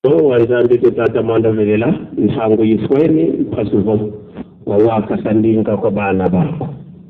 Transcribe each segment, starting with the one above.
wanzambi tata manda velela ntango yifweni phasuvo wawaka sandinga kwa bana bako.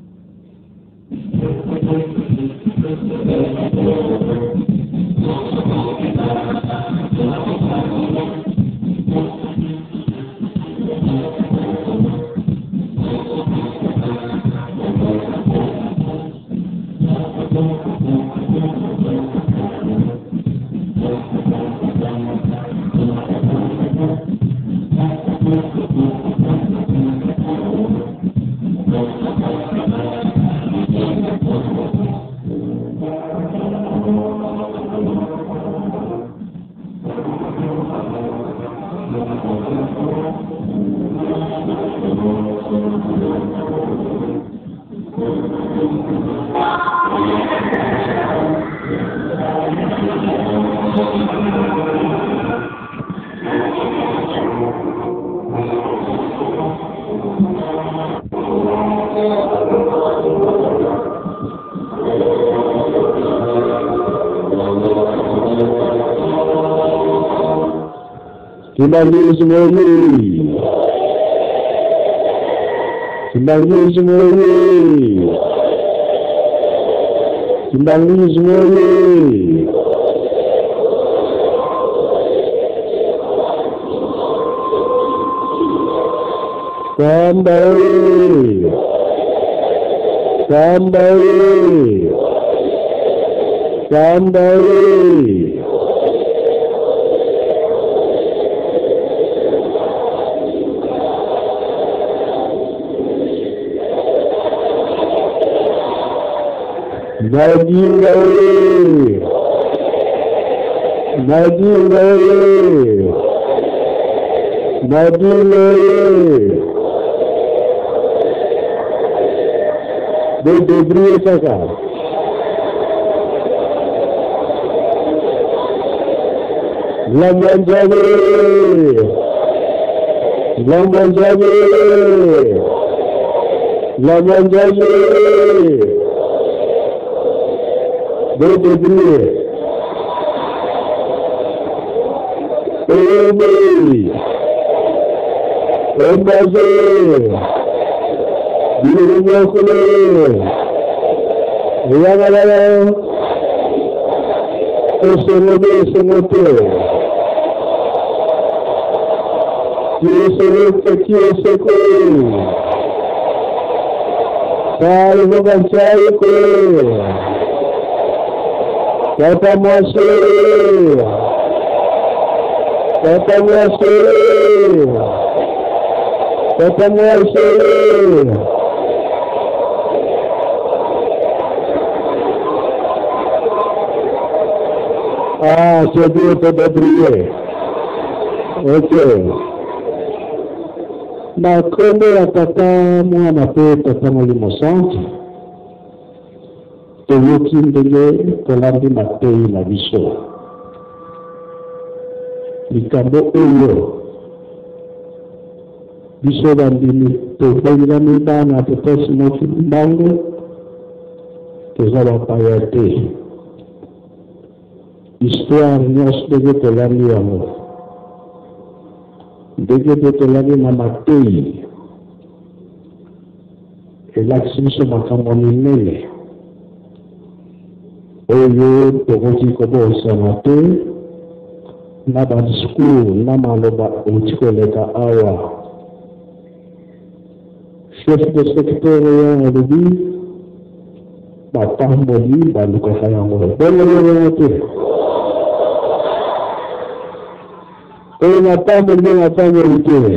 C'est bien de briller. Ok. Na kombe ya tata mwana pe tata molimo centre. Toyoki ndenge tolandi matei na biso. Likambo oyo. Biso bandimi tobengami bana totesi moki mbango. Toza bapaya te. Histoire nyonso ndenge tolandi yango ndenge tolandi na matei elakisi biso makambo minene oyo tokoki kobosana te na badiscours na maloba outi koleka awa. Chef de secteur oyo alobi batamboli balukaka yango bongo te. Et la table de la vérité.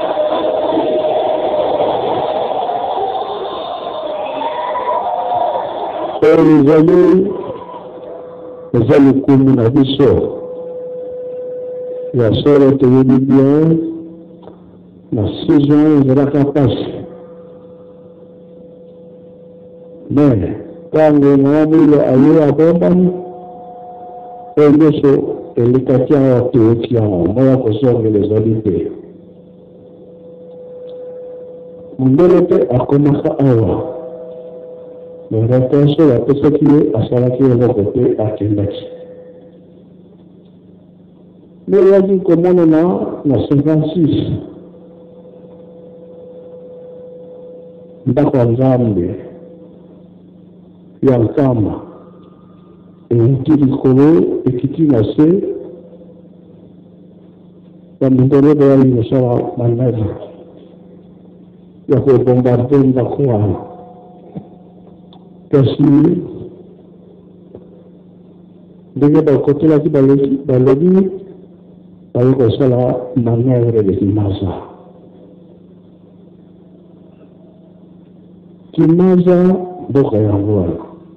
Et les amis communes à Bissau. La soeur était venue bien. La saison est la capacité. Mais, quand on a mis à bombe, elikatia watu wote yao moya kusonga les habités. Mbelete akomaka awa. Le rattaché la personne qui est à Salaki et le côté à Kendaki. Mais il y a dit comment on a 56. Ndako nzambe ya nkama ekiti likolo ekiti na se bamindele bayali kosala maneve ya kobombarde ndako wana kasi ndenge bakotelaki balobi bayi kosala manevre de Kimaza. Kimaza mboka yango wana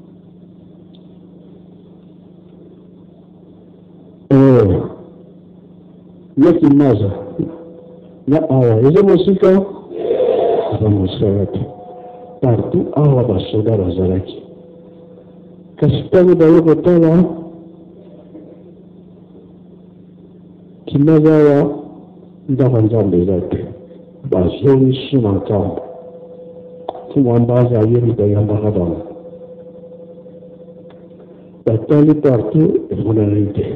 ya Kimaza na awa eza mosika eza mosika te partout awa basoda bazalaki kasi ntango baye kotala Kimaza awa ndako nzambe eza te bazongi su na nkambo Mwambaza ayebi bayambaka bango batali partout emonani te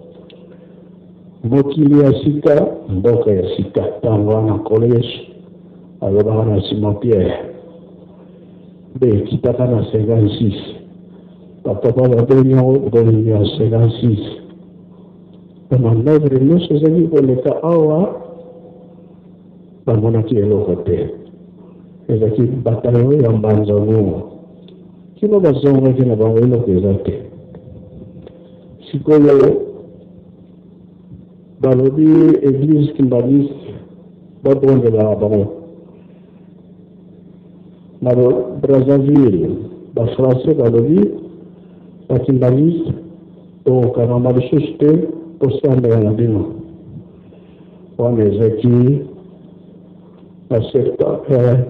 mokili ya sika mboka ya sika ntango wana nkolo Yesu alobaka na Simon Pierre mpe ekitaka na 56 bapapa babengi yango bolingo ya 56 bamanevre nyonso ezali koleka awa bamonaki eloko te ezaki batalo ya mbanza bongo kino bazongaki na bango eloko eza te sikoyo balobi église kimbaniste babondelaka bango na Brazzaville bafrançais balobi bakimbaniste tokangama lisusu te posambela na bino wana ezaki na septembre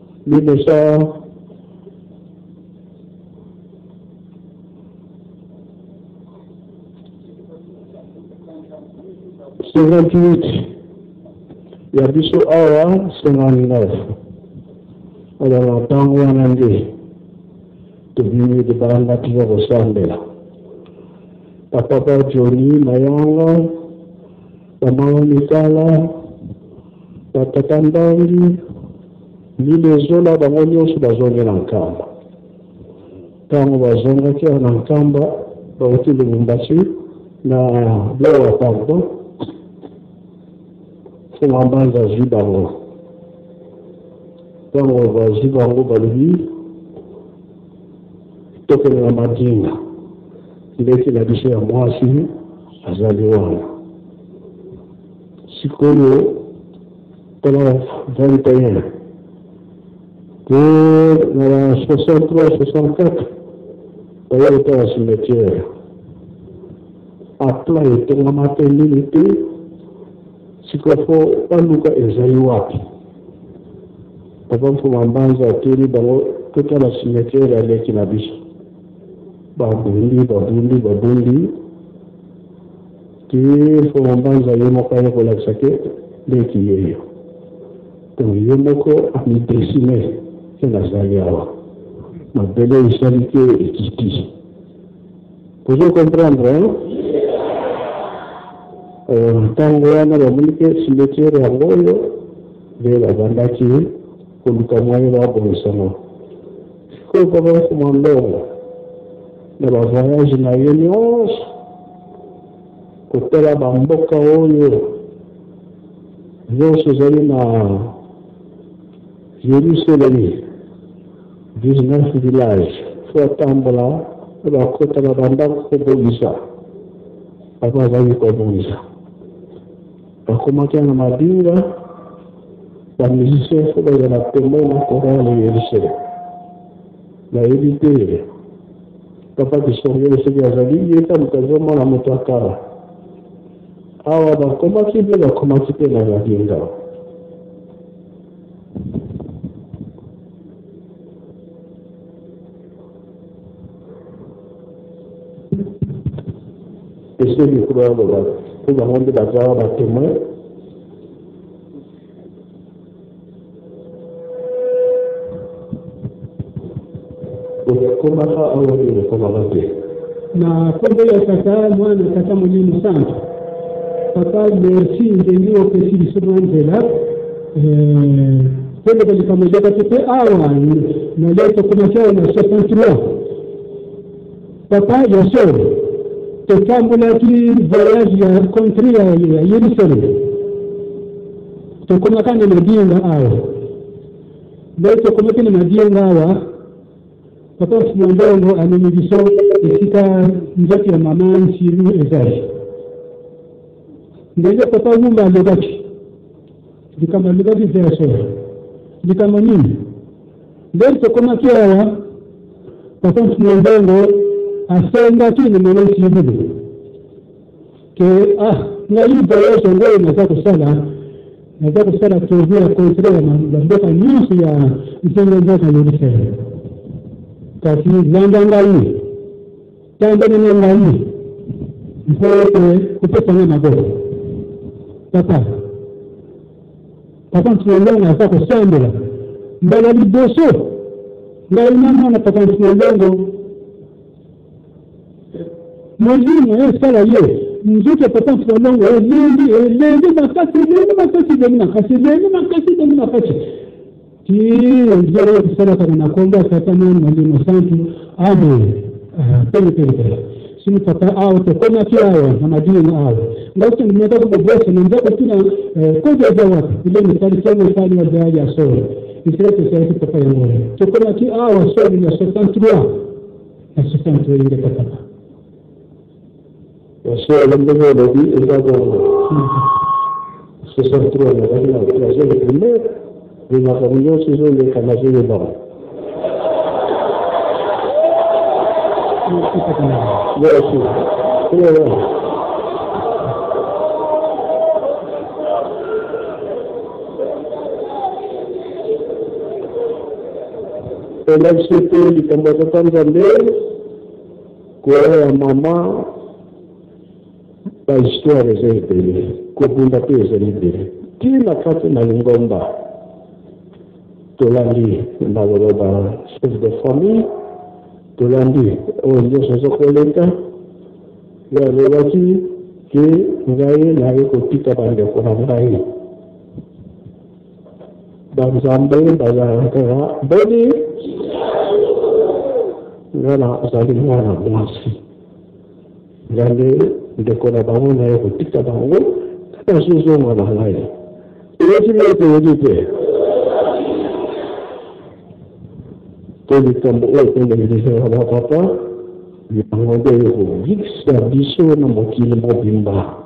1958 ya biso awa 59 ala ntango wana nde tobimi debanda tuza kosambela bapapa Johnny Mayanga bamama Mikala batata Ndangi milezola bango nyonso bazonge na nkamba ntango bazongaki na nkamba bauti Lubumbashi na Bloa pardon Mwambaza azwi bango ntango bazwi bango balobi tokende na Madinga ndeki na biso ya mwasi azali wana sikoyo tala 21 que dans la 63-64, il y a été un cimetière. Après, il était la maternité, si il faut pas nous faire wapi. Papa, il faut m'emballer à Tiri, tout le cimetière, il y a qui n'habite. Babundi, qui faut m'emballer à Yomoka pour l'accepter, les qui y est. Donc, Yomoko a mis dessiné. Nazali awa mabele isalike ekiti pouvez comprendre ntango wana bamonike cimetière yango oyo nde babandaki koluka mwaye babongisango sikoyo papa koma ndongo na bavoyage na ye nyonso kotala bamboka oyo nyonso ezali na Yerusalemi 19 villages, soit Tambola, la côte de la bande Kobonisa. Papa va y Kobonisa. Par comment il y a un Madinga, la musicien faut que la témoin chorale et Yerusalem. La évité. Papa qui sont venus de ce Gazali, il est comme quasiment la motakara. Ah, ouais, comment il veut la commencer la Madinga? Et ceux qui croient pour le monde de la Java, la témoin, comment ça a été comment ça a été? Na kombe ya kata mwana kata mwenye msanta papa merci ndio opesi biso nzela pele bali kama jaka tupe awa na leo tukumakia na 63 papa yosho tukambula ki voyage ya country ya Yerusalem tukumakana na dinga awa leo tukumakana na dinga awa papa mwandongo amenibiso ikika njaki ya mama nsiru ezali ndio papa nyumba alibaki dikama libaki verso dikama nini ndio tukoma kiawa papa mwandongo asenga kile mwana nsiru ke na hii voyage ngoi naweza kusala tuvia kontra na ndoka nyingi ya mtengo ndoka Yerusalem kasi ndangangali tandani ngani mpote kupesa na gogo papa tunaona hasa kusembela mbele liboso ngai mama na papa tunaona mwalimu sala ye mzuke papa tunaona lendi makasi ndio kusema kama nakomba sasa mwalimu asante amen pele sini papa au tukona kiawa na madini au ndio nimetoka kubwesa na ndio tuna koja za wapi ile ni kama fani ya jaji ya sore isirete sasa papa yangu tukona kiawa sore ya 63 na 63 ile papa sore ndio ndio ndio 63 na la primera de la reunión se hizo de Canadá de Bama. El éxito y como se están dando, con mamá, la historia es el dele, con una pieza el dele. ¿Quién la casa en la lingomba? Tolandi na baba chef de famille Tolandi ndio sasa koleta ya lewati ke ngai na ko tika bande ko ngai zambe baza ka bodi ngana asali ngana mwasi ngande ndiko na bango na ko tika bango ta suzo ngana ngai ile timo te Jadi kamu oleh menjadi apa-apa, yang ada itu sudah bisa memukil mobimba.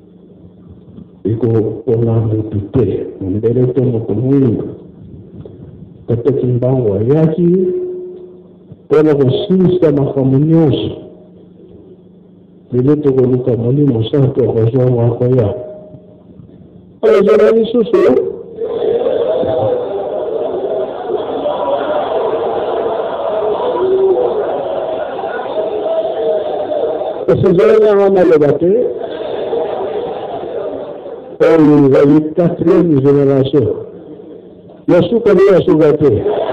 Itu orang itu memberi itu mukmin. Kata timbang wayaki, kalau khusus sama komunius, bila tu kalau kamu ni musuh tu khusus apa ya? Kalau jalan susu. Sejarah mana lebatnya? Orang dari quatrième génération. Yesus kami Yesus berarti.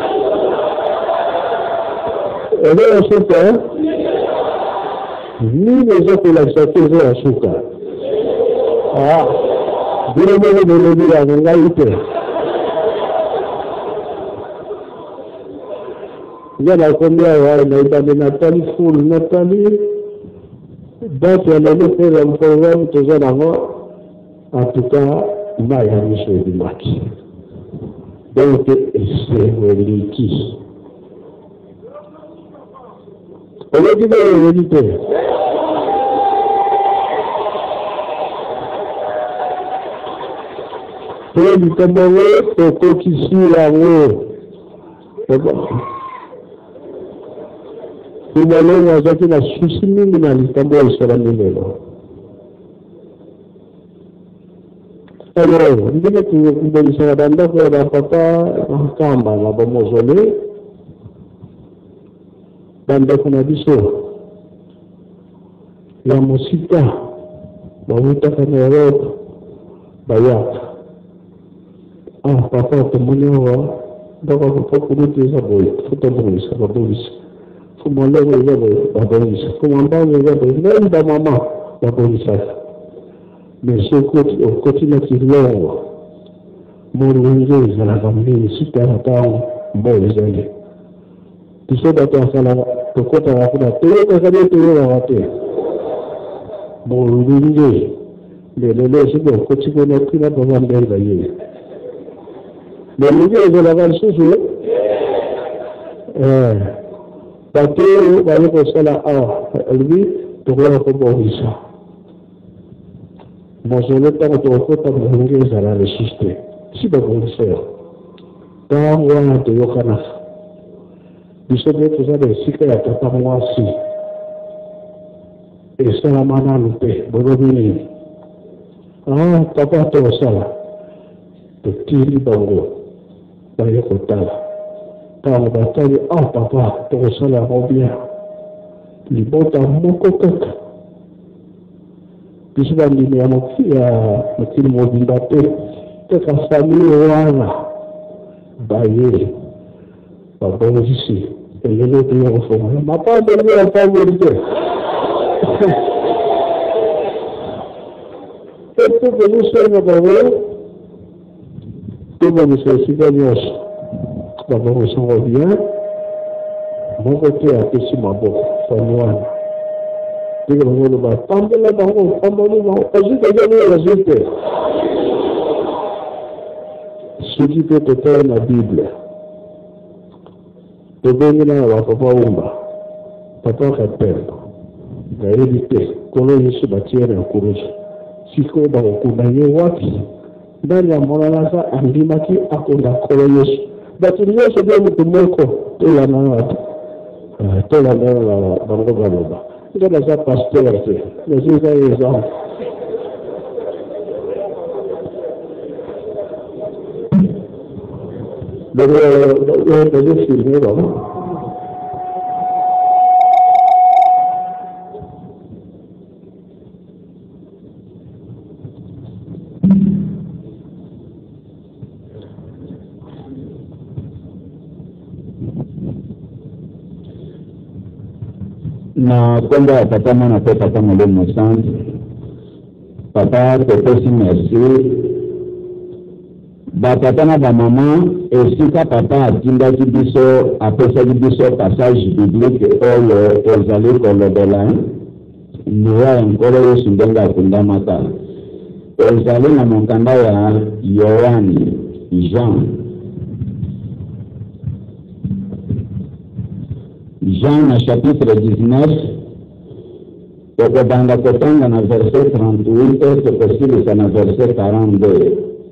Ada Yesus kan? Ni Yesus pulang satu Yesus kan? Bila mana dia enggak itu. Jangan kau dia orang itu Natali full Natali. Donc, on a fait un programme de en tout cas, il y a un monsieur du maquis. Donc, c'est l'équipe. On a dit la vérité. Pour le Cameroun, pour conquérir la roue. Tumalong wazaki na susimingi na litambo isara milelo. Alors, ndile kumbalisha danda kwa papa kamba na bomozole. Danda kuna biso. La musika bavuta kana Europe bayat. Papa tumunyo ndoko kukuruti saboy, futobulis saboy. Kumolego yabo babonis kumamba yabo nenda mama babonis mais ce côté longo moruinge la famille super temps mbele tisoda tasala tokota wakuna tele kale tele wate moruinge lelo sibo côté kona kila baba mbele baye lelo la vansusu Patero bayo ko sala albi tokola ko bohisa mozoleta ko kota mungi sala resiste si ba bonse ta wana to yokana bisobe to sabe sika ya tata mwasi esala mana lupe borobini papa to sala to tili bango bayo ko tala Tao batali papa to sala robia libota moko kaka bisba ndini ya mokili mobimba te ka famille wana baye babongisi elelo te ya kofoma mapambo ya famille te eto belusema bawe tuba misesika nyosho D'abord, on s'en revient. Mon côté a fait si ma boue, Fanouane. Dès que l'on va tomber là-dedans, vas-y, vas-y. Ce qui peut être la Bible. De venir là, papa Oumba. Papa rappelle. La réalité. Quand on se bâtit un courage. Si on va au Kounaye Waki. Dans la Moranasa, Andimaki, Akonda Koloyesu. But in years ago, with the Moko, Tola Bangoba. That is a posterity. The Zuka is on. The na kwamba papa mwana pe papa mwalimu asante papa tepesi merci batata na bamama esika papa atindaki biso apesaki biso passage biblique oyo ezali kolobela liwa ya nkolo yesu ndenge akundamaka ezali na mokanda ya yohani Jean na chapitre 19 okobanda kotanga na verset 38 tokosilisa na verset 42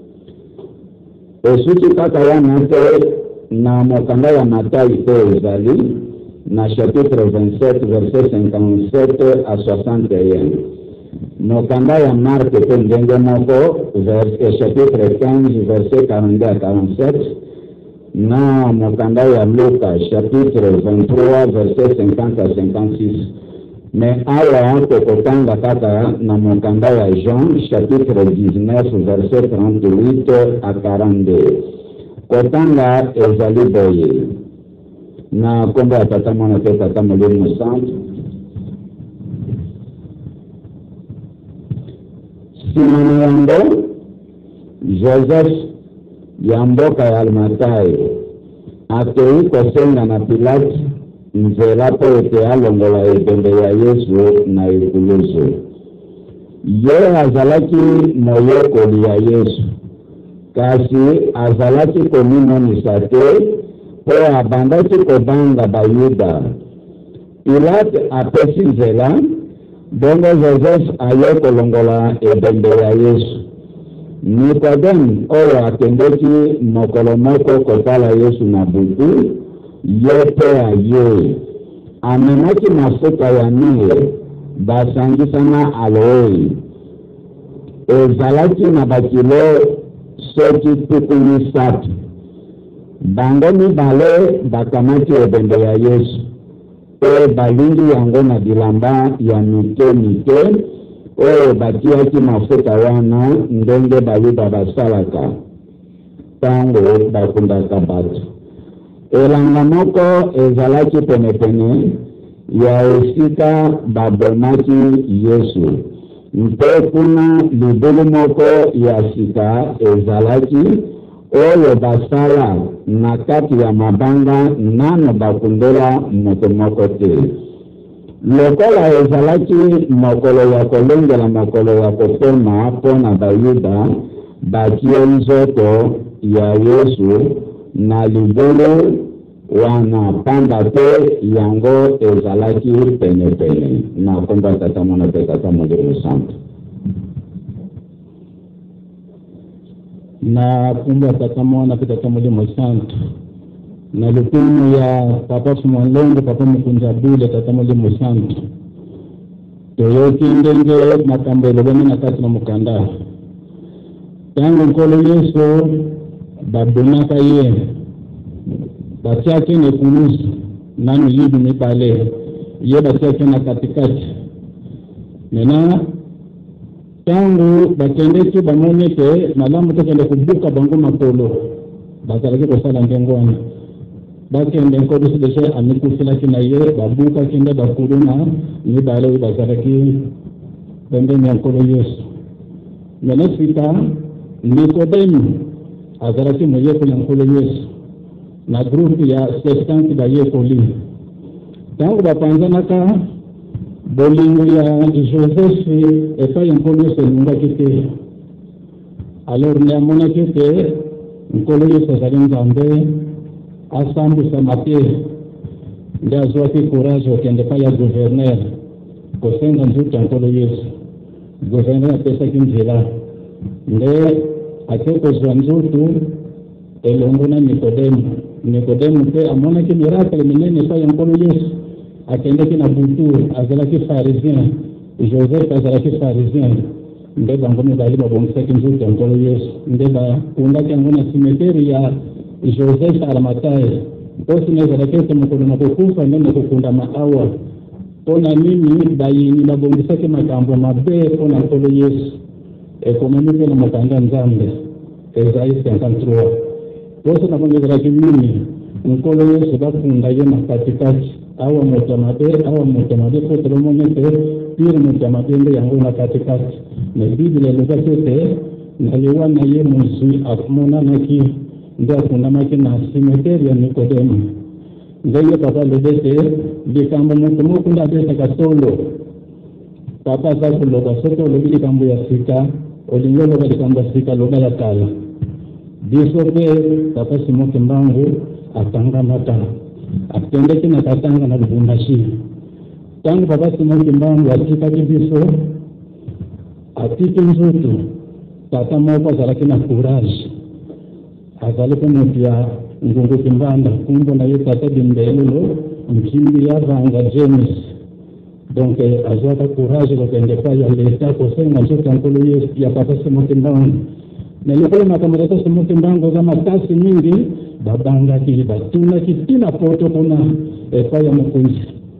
esuki kaka wana te na mokanda ya Matayi te ezali na chapitre 27 verset 57 à 61 mokanda ya Marque te ndenge moko chapitre 15 verset 42 à 47 na mokanda ya Luka chapitre 23 verset 50 à 56 mais awa tokotanga kaka na mokanda ya Jean chapitre 19 verset 38 à 42 kotanga ezali boye na kombo ya tata mwana pe tata molimo santo simana yango Joseph ya mboka ya Arimathaya akei kosenga na Pilate nzela po ete alongola ebembe ya Yesu na ekulusu ye azalaki moyekoli ya Yesu kasi azalaki komimonisa te po abandaki kobanga bayuda Pilate apesi nzela bongo Joseph aye kolongola ebembe ya Yesu Nikodem oyo akendeki mokolo moko kotala Yesu na butu ye pe aye amenaki mafuta ya mire basangisana aloe ezalaki na bakilo soki tuku misato bango mibale bakamati ebembe ya Yesu pe balingi yango na bilamba ya mike oyo batiaki mafuta wana ndenge bayuda basalaka tango bakundaka bato elanga moko ezalaki penepene ya esika babomaki Yesu mpe kuna libulu moko ya sika ezalaki oyo basala na kati ya mabanga nano bakundela moto moko te. Lokola ezalaki mokolo ya kolengela mokolo ya kopema mpona bayuda batie nzoto ya Yesu na libulu wana pamba te yango ezalaki pene na komba tata mwana pe tata Molimo Santo. Na kumba tata mwana pe tata Molimo Santo na lukumu ya papa Sumwalongo papa Mkunjabile tata Molimo Santo toyoki ndenge makambelo bene na kati na mukanda tangu nkolo Yesu babonaka ye batiake ne kunusu nanu yidu mipale ye batiake na katikati mena tangu bakendeki bamonete malamu tekende kubuka bango makolo bakalaki kosala ngengwana bakende nkodusi deshe amikufilaki na ye babuka kende bakuluna mibale bakalaki pembeni ya nkolo Yesu mena sita Nikodemu azalaki moyeku ya nkolo Yesu na grupu ya sestanti bayekoli tangu bapanzanaka bolingo ya Joseph epai ya nkolo Yesu elungaki te alors neamonaki te nkolo Yesu azali Nzambe asambwisa mate nde azwaki courage okende epai ya gouverneur kosenga nzuto ya nkolo Yesu. Gouverneur apesaki nzela nde ake kozwa nzutu elongo na Nikodemu pe amonaki miracle minene epai ya nkolo Yesu akendeki na butu azalaki pharisien Joseph azalaki pharisien nde bango mibali babongisaki nzutu ya nkolo Yesu nde bakundaki yango na simeteri ya Joseph Arimathaya mposi nezalaki ete mokolo na kokufa nde nakokundama awa mpona nini bayini babongisaki makambo mabe mpona nkolo Yesu ekomemi mpe na mokanda Nzambe Esayi 53 poso na bongezalaki nini nkolo Yesu bakunda ye na katikati awa moto mabe potelo monete pire moto mabe nde yango na katikati na Biblia elobaki ete na liwa na ye mozwi amonanaki nde akundamaki na simeteri ya Nikodemu ndenge papa lobete likambo moto moko nde abetaka solo papa aza koloba soki olobi likambo ya sika olingi oloba likambo ya sika loba ya kala biso pe papa Simoki Mbangu atanga mata akendeki na katanga na Lubumbashi tangu papa Simoki Mbangu atikaki biso atiki nzutu tata moko azalaki na courage azali pe moto ya ngungu kimbanda kumbo na ye tata Bimbelelo mkimbi ya vanga James donc azwaka courage lokende pa ya leta kosenga nzutu ya nkolo Yesu ya papa Simoki Mbangu na likola makambo tata Simoki Mbangu za makasi mingi babangaki batunaki tina poto kuna epai ya mokonzi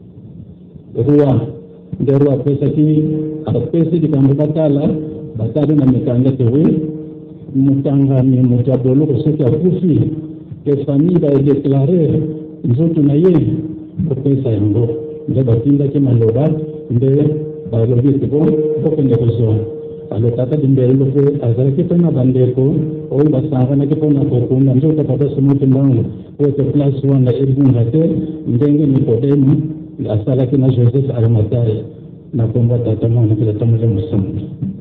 roi nde roi apesi likambo batali na mikanda tewe mutangami moto ya boloko soki akufi ke famille baedeklare nzoto na ye kopesa yango nde batindaki maloba nde balobi ete bokende kozwa alo tata Bimbelelo pe azalaki mpe na bandeko oyo basanganaki mpona kokunda nzoto papa Simoki Mbangu po ete place wana ebunga te ndenge Nikodemu asalaki na Joseph Arimathaya na kombo tata mwana pe tata Molimo Santo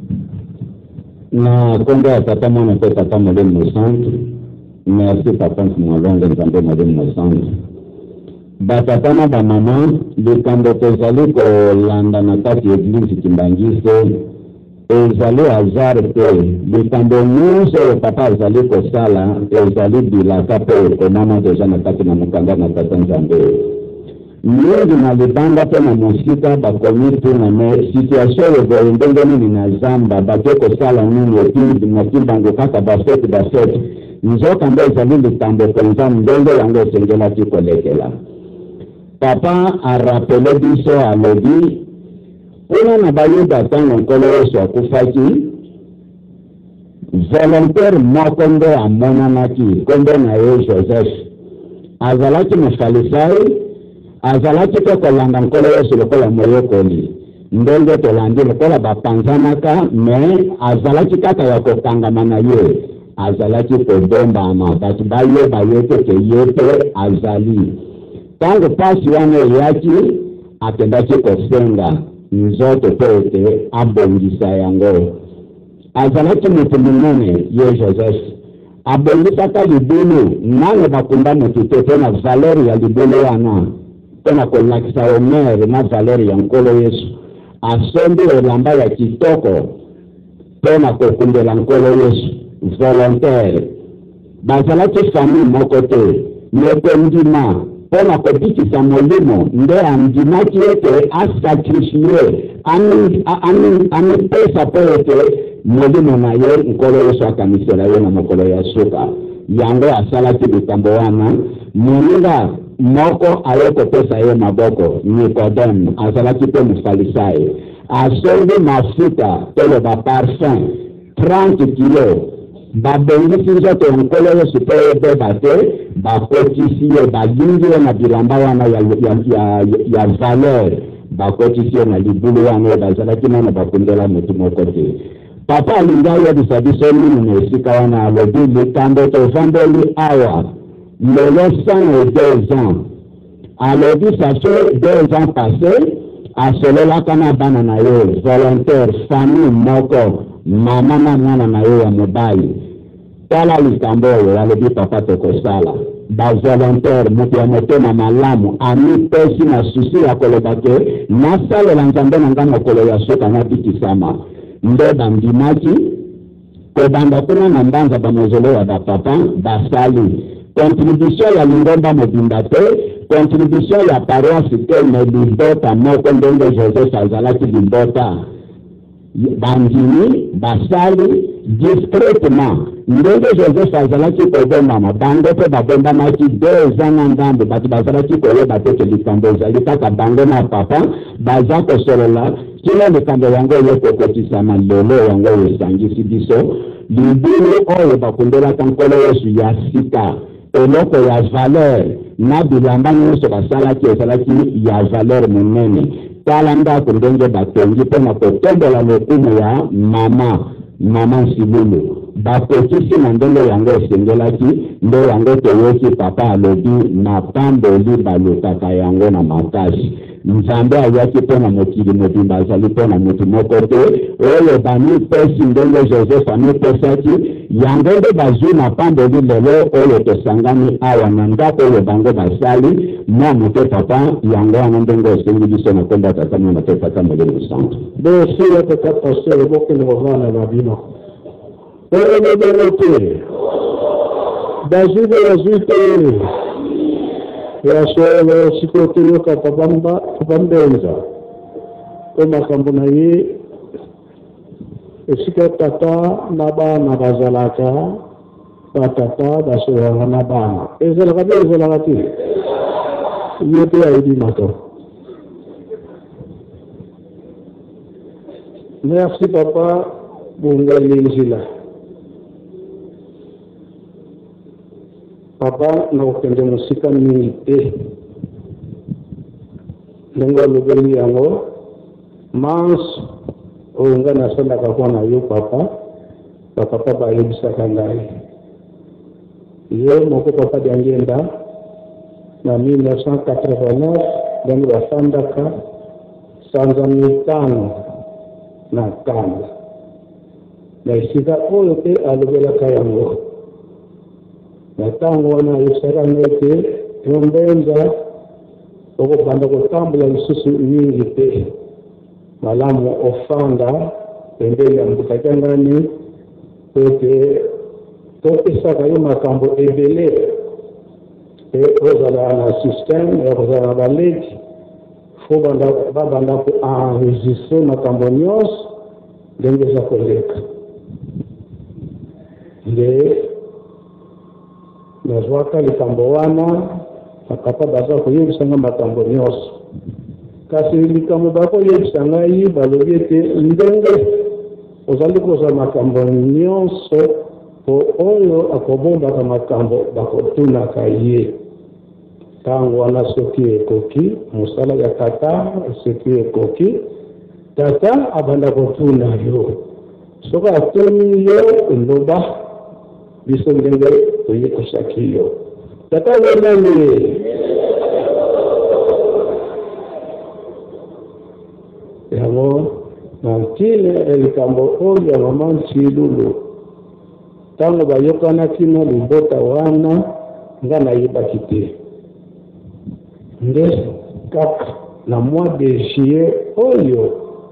na kombo ya tata mwana pe tata Molimo Santo. Merci papa Sumwalongo Nzambe Molimo Santo. Batata na bamama likambo tozali kolanda na kati ya eglise Kimbangise ezali hazard pe likambo nyonso papa azali kosala ezali bilaka pe ekomama deja na kati na mokanda na tata Nzambe mingi na libanda pe na mosika bakomi tuna me situation evoye ndenge nini na zamba bake kosala nini eti na kimbango kaka basete nzoka nde ezali likambo penza ndenge yango esengelaki kolekela papa arapele biso alobi kuna na bayuda ntango nkolo Yesu akufaki volontaire moko nde amonanaki kombo na ye Joseph azalaki mofarisayo azalaki pe kolanda nkolo Yesu lokola moyekoli ndenge tolandi lokola bapanzanaka me azalaki kaka ya kokangama na ye azalaki kobombama bato bayeba ye te ke ye te azali ntango pasi wana eyaki akendaki kosenga nzoto mpo ete abongisa yango azalaki moto monene ye Joseph abongisaka libulu nano bakunda motu te mpo na valeur ya libulu wana mpo na kolakisa honere na valeur ya nkolo Yesu asombi elamba ya kitoko mpo na kokundela nkolo Yesu volontaire bazalaki famille moko te meko ndima mpo na kobikisa molimo nde andimaki ete asakrifie amipesa mpo ete molimo na ye nkolo Yesu akamisela ye na mokolo ya suka yango asalaki likambo wana moninga moko aye kopesa ye maboko Nikodeme azalaki mpe mofarisayo asombi mafuta tolo baparfum 30 kilo babongisi nzoto ya nkolo Yesu mpo ebeba te bakotisi ye balingi ye na bilamba wana ya valeur bakotisi ye na libulu wana oyo bazalaki nano bakundela motu moko te papa alingi ayebisa biso nini na esika wana alobi likambo tovandeli awa lelo 102 ans alobi ça fait 2 ans passés asololaka na bana na ye volontaire famille moko mama na mwana na ye ya mobali tala likambo oyo alobi papa tokosala bavolontaire moto ya motema malamu amipesi na susi ya koloba ke nasalela nzambe na ngai mokolo ya suka nabikisama nde bandimaki kobanda kuna na mbanza bamozolo ya bapapa basali contribution ya lingomba mobimba te contribution ya paroisse te me libota moko ndenge Joseph azalaki libota bandimi basali discrètement ndenge Joseph azalaki kobombama bango mpe babombamaki 2 ans na ndambo bato bazalaki koyeba te ke likambo ezali kaka bango na papa baza kosolola kila likambo yango ye kokotisama lelo yango esangisi biso libulu oyo bakundelaka nkolo Yesu ya sika eloko ya valeur na bilamba nyonso basalaki ezalaki ya valeur monene tala ndako ndenge batongi mpo na kotombola lokumu ya mama Nsilulu bakokisi na ndenge yango esengelaki nde yango toyoki papa alobi na pamboli balukaka yango na makasi nzambe ayaki mpo na mokili mobimba azali mpo na motu moko te oyo bamipesi ndenge Joseph amipesaki yango nde bazwi na pamboli lelo oyo tosangani awa na ndako oyo bango basali mwa mote papa yango wana ndenge osengi biso na kombo ya tata mwana te tata molimo santo bosila tata pasteur bokende kovana na bino te bazwi te yasolo sikotoyoka pabambenza ko makambo na ye esika tata na bana bazalaka batata basolaka na bana ezalaka te ezalaka te ye te ayebi mato merci papa bongali nzila papa na ukende musika mingi te ndenge alobeli yango manso oyo ngai nasandaka mpo na yo papa bapapa bayebisaka ngai ye moko papa diangenda na 1989 ndenge bafandaka sanza 5 na 5 na esika oyo te alobelaka yango na ntango wana ayebisaka ngai te yombenza okobanda kotambola lisusu mingi te malamu ofanda pembeni ya mbutakiangani po ete topesaka yo makambo ebele pe ozala na systeme ya kozala na baledi fo babanda koenregistre makambo nyonso ndenge eza koleka nde nazwaka likambo wana papa baza koyebisanga makambo nyonso kasi likambo bakoyebisa ngai balobi ete ndenge ozali kozwa makambo nyonso po oyo akobombaka makambo bakotunaka ye ntango wana soki ekoki mosala ya tata soki ekoki tata abanda kofuna yo soka atoni yo ndoba biso ndenge oye kosakiyo tata wenani yango nantile elikambo oyo mama nchilulu tango bayokana kino libota wana nga nayebaki te nde kaka na mois de juillet oyo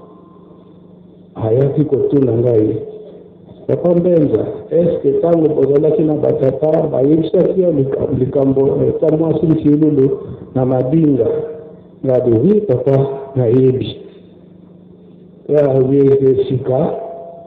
ayaki kotuna ngai papa Mbenza eske tango bozalaki na batata bayebisaki yo likambo ta mwasi nchilulu na madinga nga de wi papa nayebi ya weze sika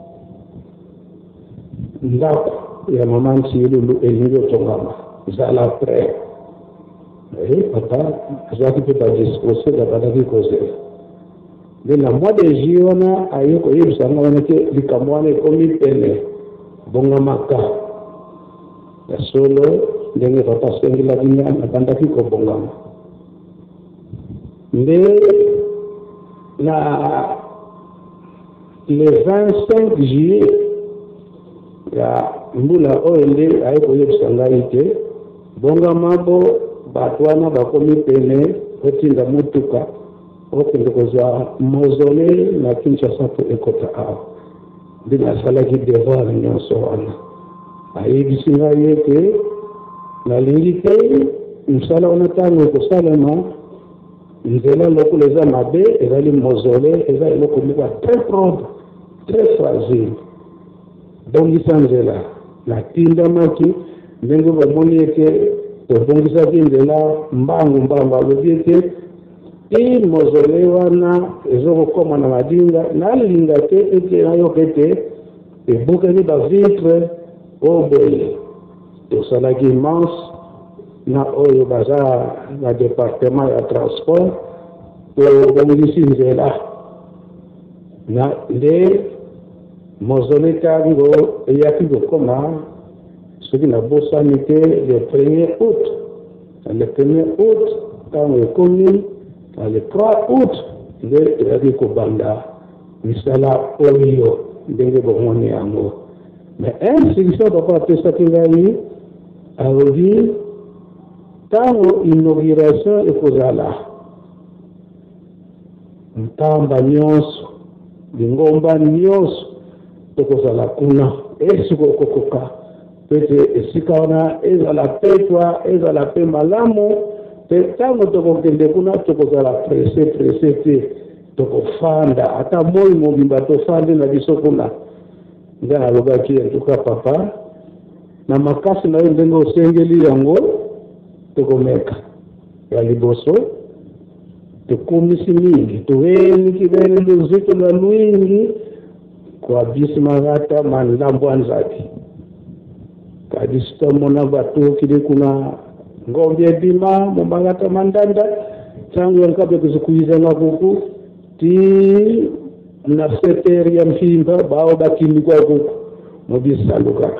ndako ya mama nchilulu elingi otongama zala pre papa azaki mpe badispose bazalaki kozela nde na mois de juillet wana aye koyebisanga wana ke likambo wana ekomi pene bongamaka ya solo ndenge papa asengelaki abandaki kobongama nde na le 25 juillet ya mbula oyo nde aye koyebisa ngai te bongamabo bato wana bakomi pene otinda motuka okende kozwa mausolée na Kinshasa po ekota awa nde nasalaki devoir nyonso wana ayebisi ngai ete nalingi te mosala wana ntango ekosalema nzela lokola eza mabe ezali mausolée eza eloko moko très propre très fragile bongisa nzela natindamaki ndenge bamoni ete tobongisaki nzela mbangu alobi ete i mausolée wana ezokokoma na madinga nalinga te ete nayoka ete ebukaki bavitre oyo boye tosalaki immense na oyo baza na département ya transport tobongisi nzela na nde mausolée tango eyaki kokoma soki nabosani te le 1er août le 1er août tango ekomi le 3 août nde toyaki kobanda misala oyo ndenge bomoni yango mais instruction papa apesaki ngai alobi ntango inauguration ekozala ntamba nyonso lingomba nyonso tokozala kuna esiko okokoka pete esika wana ezala petwa ezala pe malamu te ntango tokokende kuna tokozala presse te tokofanda ata moi mobimba tofande na biso kuna nde nalobaki entuka papa na makasi na yo ndenge osengeli yango tokomeka ya liboso tokomisi mingi toweniki bene luzito na lwingi kwa bisimagata manlambo anzaki kadisita mona bato kile kuna ngombe bima mbangata mandanda tangu yankabe kuzikuiza ngakuku ti na seteri ya mfimba bao bakini kwa kuku mobisa lukaka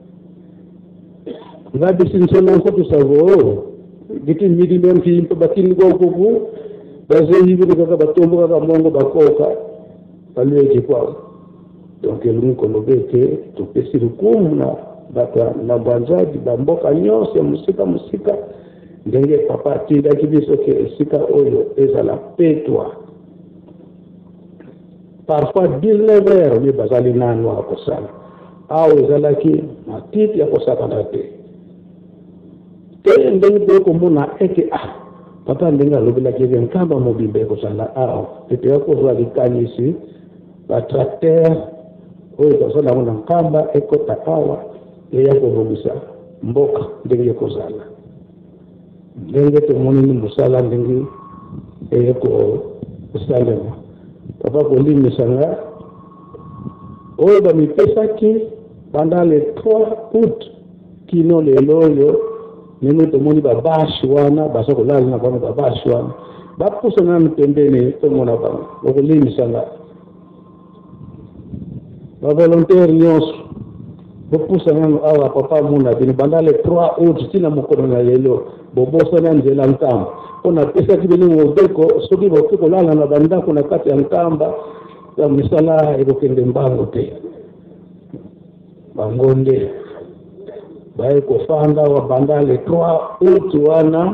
ngabi sinsona nkoto savo giti midi ya mfimba bakini kwa kuku baze hivi kaka batombo kaka mongo bakoka palwe kwa donc elungu lobeke tupesi rukumu na bata na banzaji bamboka nyonso musika ndenge papa tindaki biso ke esika oyo ezala petwa parfois 19 heures ni bazali nanu akosala au ezalaki matiti ya kosakana te ndenge komona eke papa ndenge alobelaki nkamba mobimbe kosala tete yakozwa likanisi batracteur oyo tozala na nkamba ekota awa eya kobongisa mboka ndenge kozala ndenge tomoni ni mosala ndenge eya kosalema papa kolimisa nga oyo bamipesaki pendant le 3 août kino lelo oyo ndenge tomoni babashi wana baza kolala na bango babashi wana bapusa nanu pembeni tomona bango okolimisa nga bavolontaire nyonso bopusa nanu awa papa muna bini banda le 3 août tina mokolo na lelo bobosa na nzela nkamba mpona pesaki bino mobeko soki boki kolala na bandako na kati ya nkamba ya misala ekokende mbango te bango nde baye kofanda wabanda le 3 août wana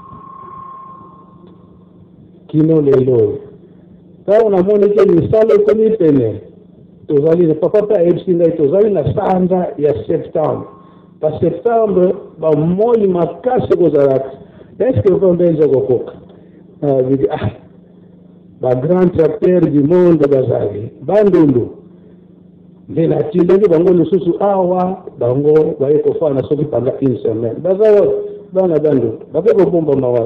kino lelo kama unamoni ke misala ekomi pene tozali na papa ebsinga tozali na sanda ya septembre pa septembre bamoi makasi kozalaka eske vambenza kokoka bagrand tracteur du monde bazali bandundu nde natindaki bango lisusu awa bango baye kofana soki panda une semaine baza bana bandundu bake kobomba mawa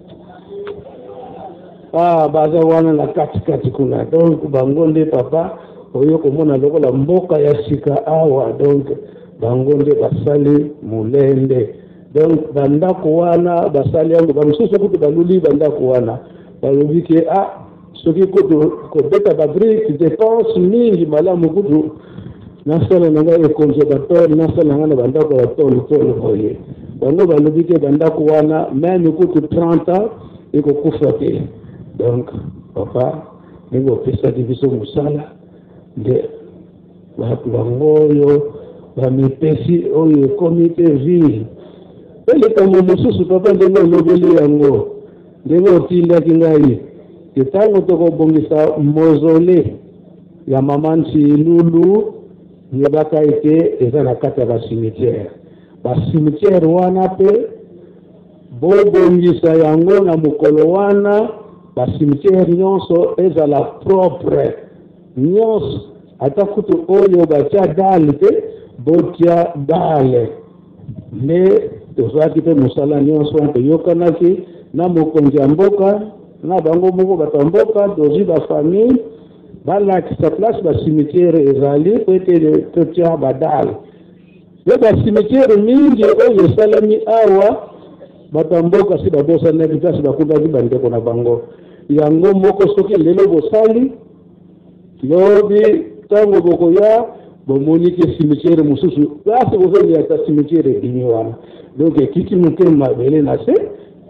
baza wana na katikati kuna donc bango nde papa oyo komona lokola mboka ya sika awa donc bango nde basali mulende donc bandako wana basali yango bamosusu kutu baluli bandako wana balobi ke soki kutu kobeta babrike dépense mingi malamu kutu nasala na ngai conservateur nasala na bandako ya tolo boye bango balobi ke bandako wana même kutu 30 ans ekokufa te donc papa ningo pesa diviso musala de bango oyo bamipesi oyo ekomi te vie elikambo mosusu papa ndenge olobeli yango ndenge otindaki ngai ke ntango tokobongisa mozole ya mama Nsilulu yebaka ete eza na kati ya basimitiere wana mpe bobongisa yango na mokolo wana basimitiere nyonso ezala propre nyonso ata kutu oyo batia dale te botia dale nde tozalaki mpe mosala nyonso wana toyokanaki na mokonzi ya mboka na bango moko bato ya mboka tozwi bafamille balakisa place basimitiere ezali po ete totia badale ye basimitiere mingi oyo esalami awa bato ya mboka si babosanaki place bakundaki bandeko na bango yango moko soki lelo bosali lobi ntango bokoya bomoniki simitiere mosusu place kozali ata simitiere edini wana donc ekiki moke mabele na se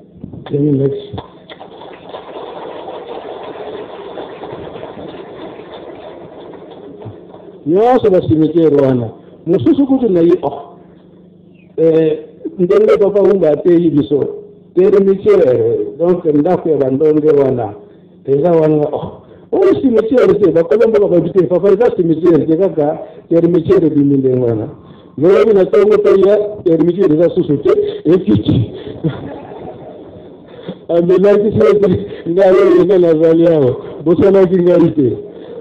nyonso basimitiere wana mosusu kutu na ye ndenge papa umba ateyi biso termitiere donc ndako ya bandonge wana eza wana oyo simitiere te bakolomboka babite papa eza simitiere te kaka termitiere biminde wana lobi na ntongo toya termitiere eza susu te ekiki amelaki sete ngayo eza nazali awa bosalaki ngai te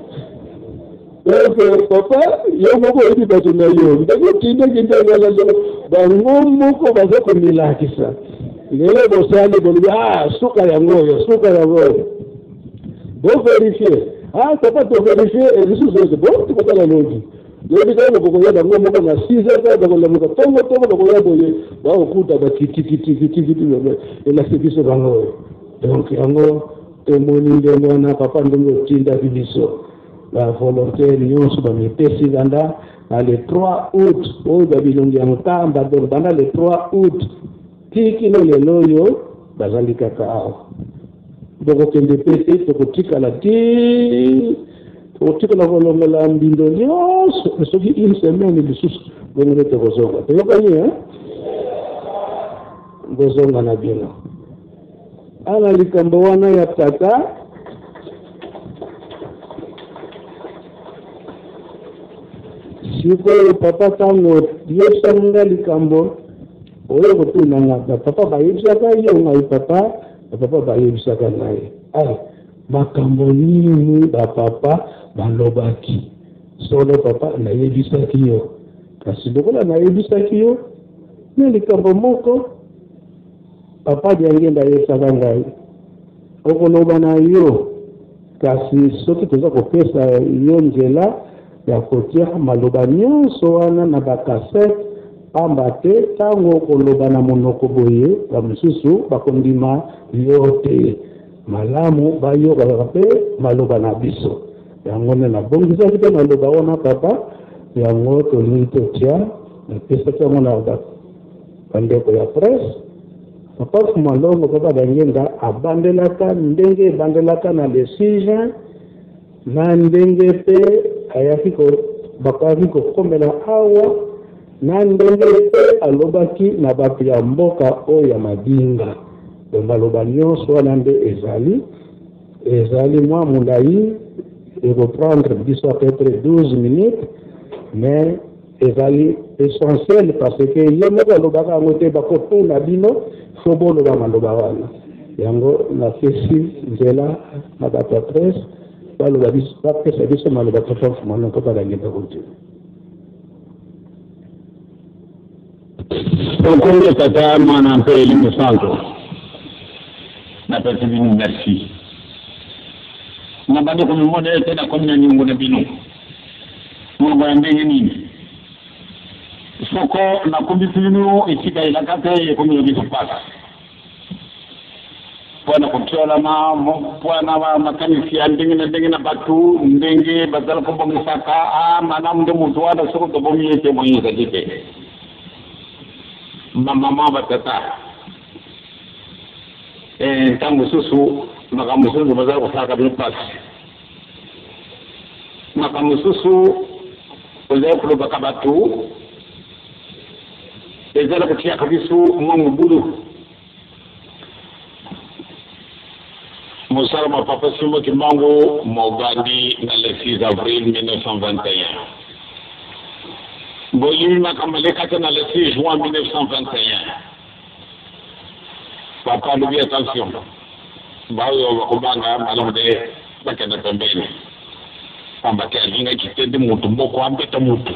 donc papa yo moko oyebi bato na yo ndenge otindaki ntangaaa bango moko baza komilakisa lelo bosali bolobi suka yango oyo boverifie papa toverifie lisusu ete tokotala lobi lobi kaka bokoya bango moko na 6 bakolamuka tongo bakoya boye bakokuta bakitikiti elasi biso bango oyo donc yango tomoni ndenge wana papa ndenge otindaki biso bavolontaire nyonso bamipesi banda na le 3 août oyo babilongi ya motamba donc banda le 3 août tikino lelo oyo bazali kaka awa bokokende mpe te tokotikala kolongola mbindo nyonso soki une semaine lisusu bongo nde tokozonga toyokani bozonga na bino ana likambo wana ya tata sikoyo papa ntango yebisanga likambo oyo kotunanga bapapa bayebisaka yo ngai papa bayebisaka ngai makambo nini bapapa balobaki solo papa nayebisaki yo kasi lokola nayebisaki yo na likambo moko papa jange ndayebisaka ngai okoloba na yo kasi soki toza kopesa yo nzela ya kotia maloba nyonso wana na bakasete pamba te ntango okoloba na monoko boye bamosusu bakondima yo te malamu bayokaka mpe maloba na biso yango nde nabongisaki mpe maloba wana papa yango tolingi totia napesaki yango na bandeko ya presse papa kumalongo papa bangenga abandelaka ndenge ebandelaka na le 6 juin na ndenge pe ayafiko bakaviko komela awa na ndenge pe alobaki na bato ya mboka o ya madinga maloba nyonso wana nde ezali mwa mulai reprendre biso à peu près 12 minutes mais ezali essentiel parce que ye moko alobaka yango te bakotuna bino fo boloba maloba wana yango napesi nzela na bato ya presse baloba biso bapesa biso maloba tofafumana mpo balangenda kote okonge tata mwana mpe elimu santo napesi bino merci na bado kumemona tena kwa mna nyungu na bino mungu andenge nini soko na kumbisinu ikika ilakate kumyo bisipaka pwana kutola pwana makanisi andenge na batu ndenge bazala kumbo misaka mana mde mtu wada soko tobomi yete mwenye jike mama batata tangu susu makamususu bazala kusaka bino pasi makamususu uzaya kuloba kabatu ezala kutia kabisu mwangu bulu Moussalama Papa Simo Kimango Mogandi na le 6 avril 1921 Boyimi Makamaleka na le 6 juin 1921 Papa lui attention Bayo wakubanga malode bakenda pembeni ambake alinga kitende mutu moko ambeta mutu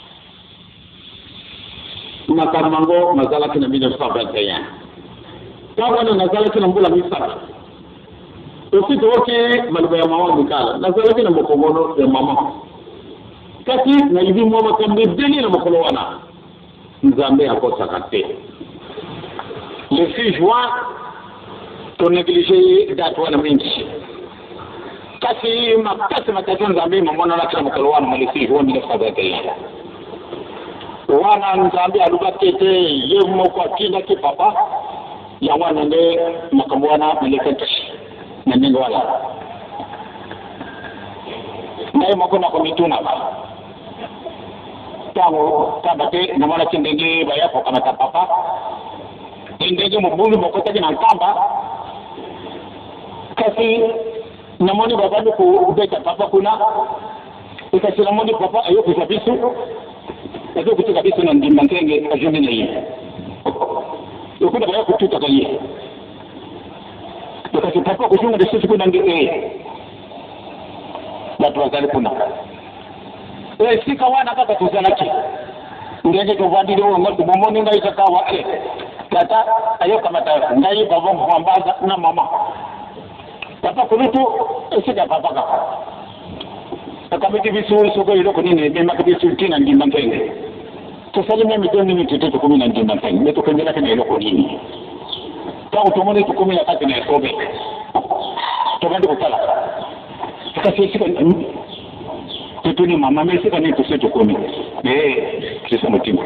Makamango mazala kina 1921 Tawa na nazala kina mbula misaka Ofisi wote maluba ya mama mkala nazala kina mkomono ya mama Kati na hivi mama kambe deni na mkono wana Nzambe akosa kate Le 6 juin to négligé date wana mingi Kasi makati Nzambe mamona la kina mkono wana le 6 juin 1921 Wana Nzambe aluba tete ye moko akinda ki papa ya wana nde makamwana malekati na ningo wala nae moko na komituna tango tabate na mwana kindenge baya ko kama papa ndenge mubulu moko taki na kamba kasi na moni babadu ku beta papa kuna ikasira moni papa ayo kusabisu Ado kutoka kabisa na ndimantenge ajumi na yeye. Ukunda baya kututa kali. Tukatapa kushunga de sisi kuna ngeke. Watu wazali kuna. Sika wana kaka tuzalaki. Ngenge tovandile ngoti bomoni ngai takawa tata ayo kama ta ngai babo mwambaza na mama. Papa kulitu sika papa kaka. Akamiti bisu soko iloko nini mema kabisu tina ndimantenge. Tusalime mitoni mitete 10 ndimantenge. Meto kwenye kana iloko nini. Kwa utomone 13 na sobe. Tobandi kutala. Tukasisi tutuni mama mesika ni tuseto 10. Kisa mutima.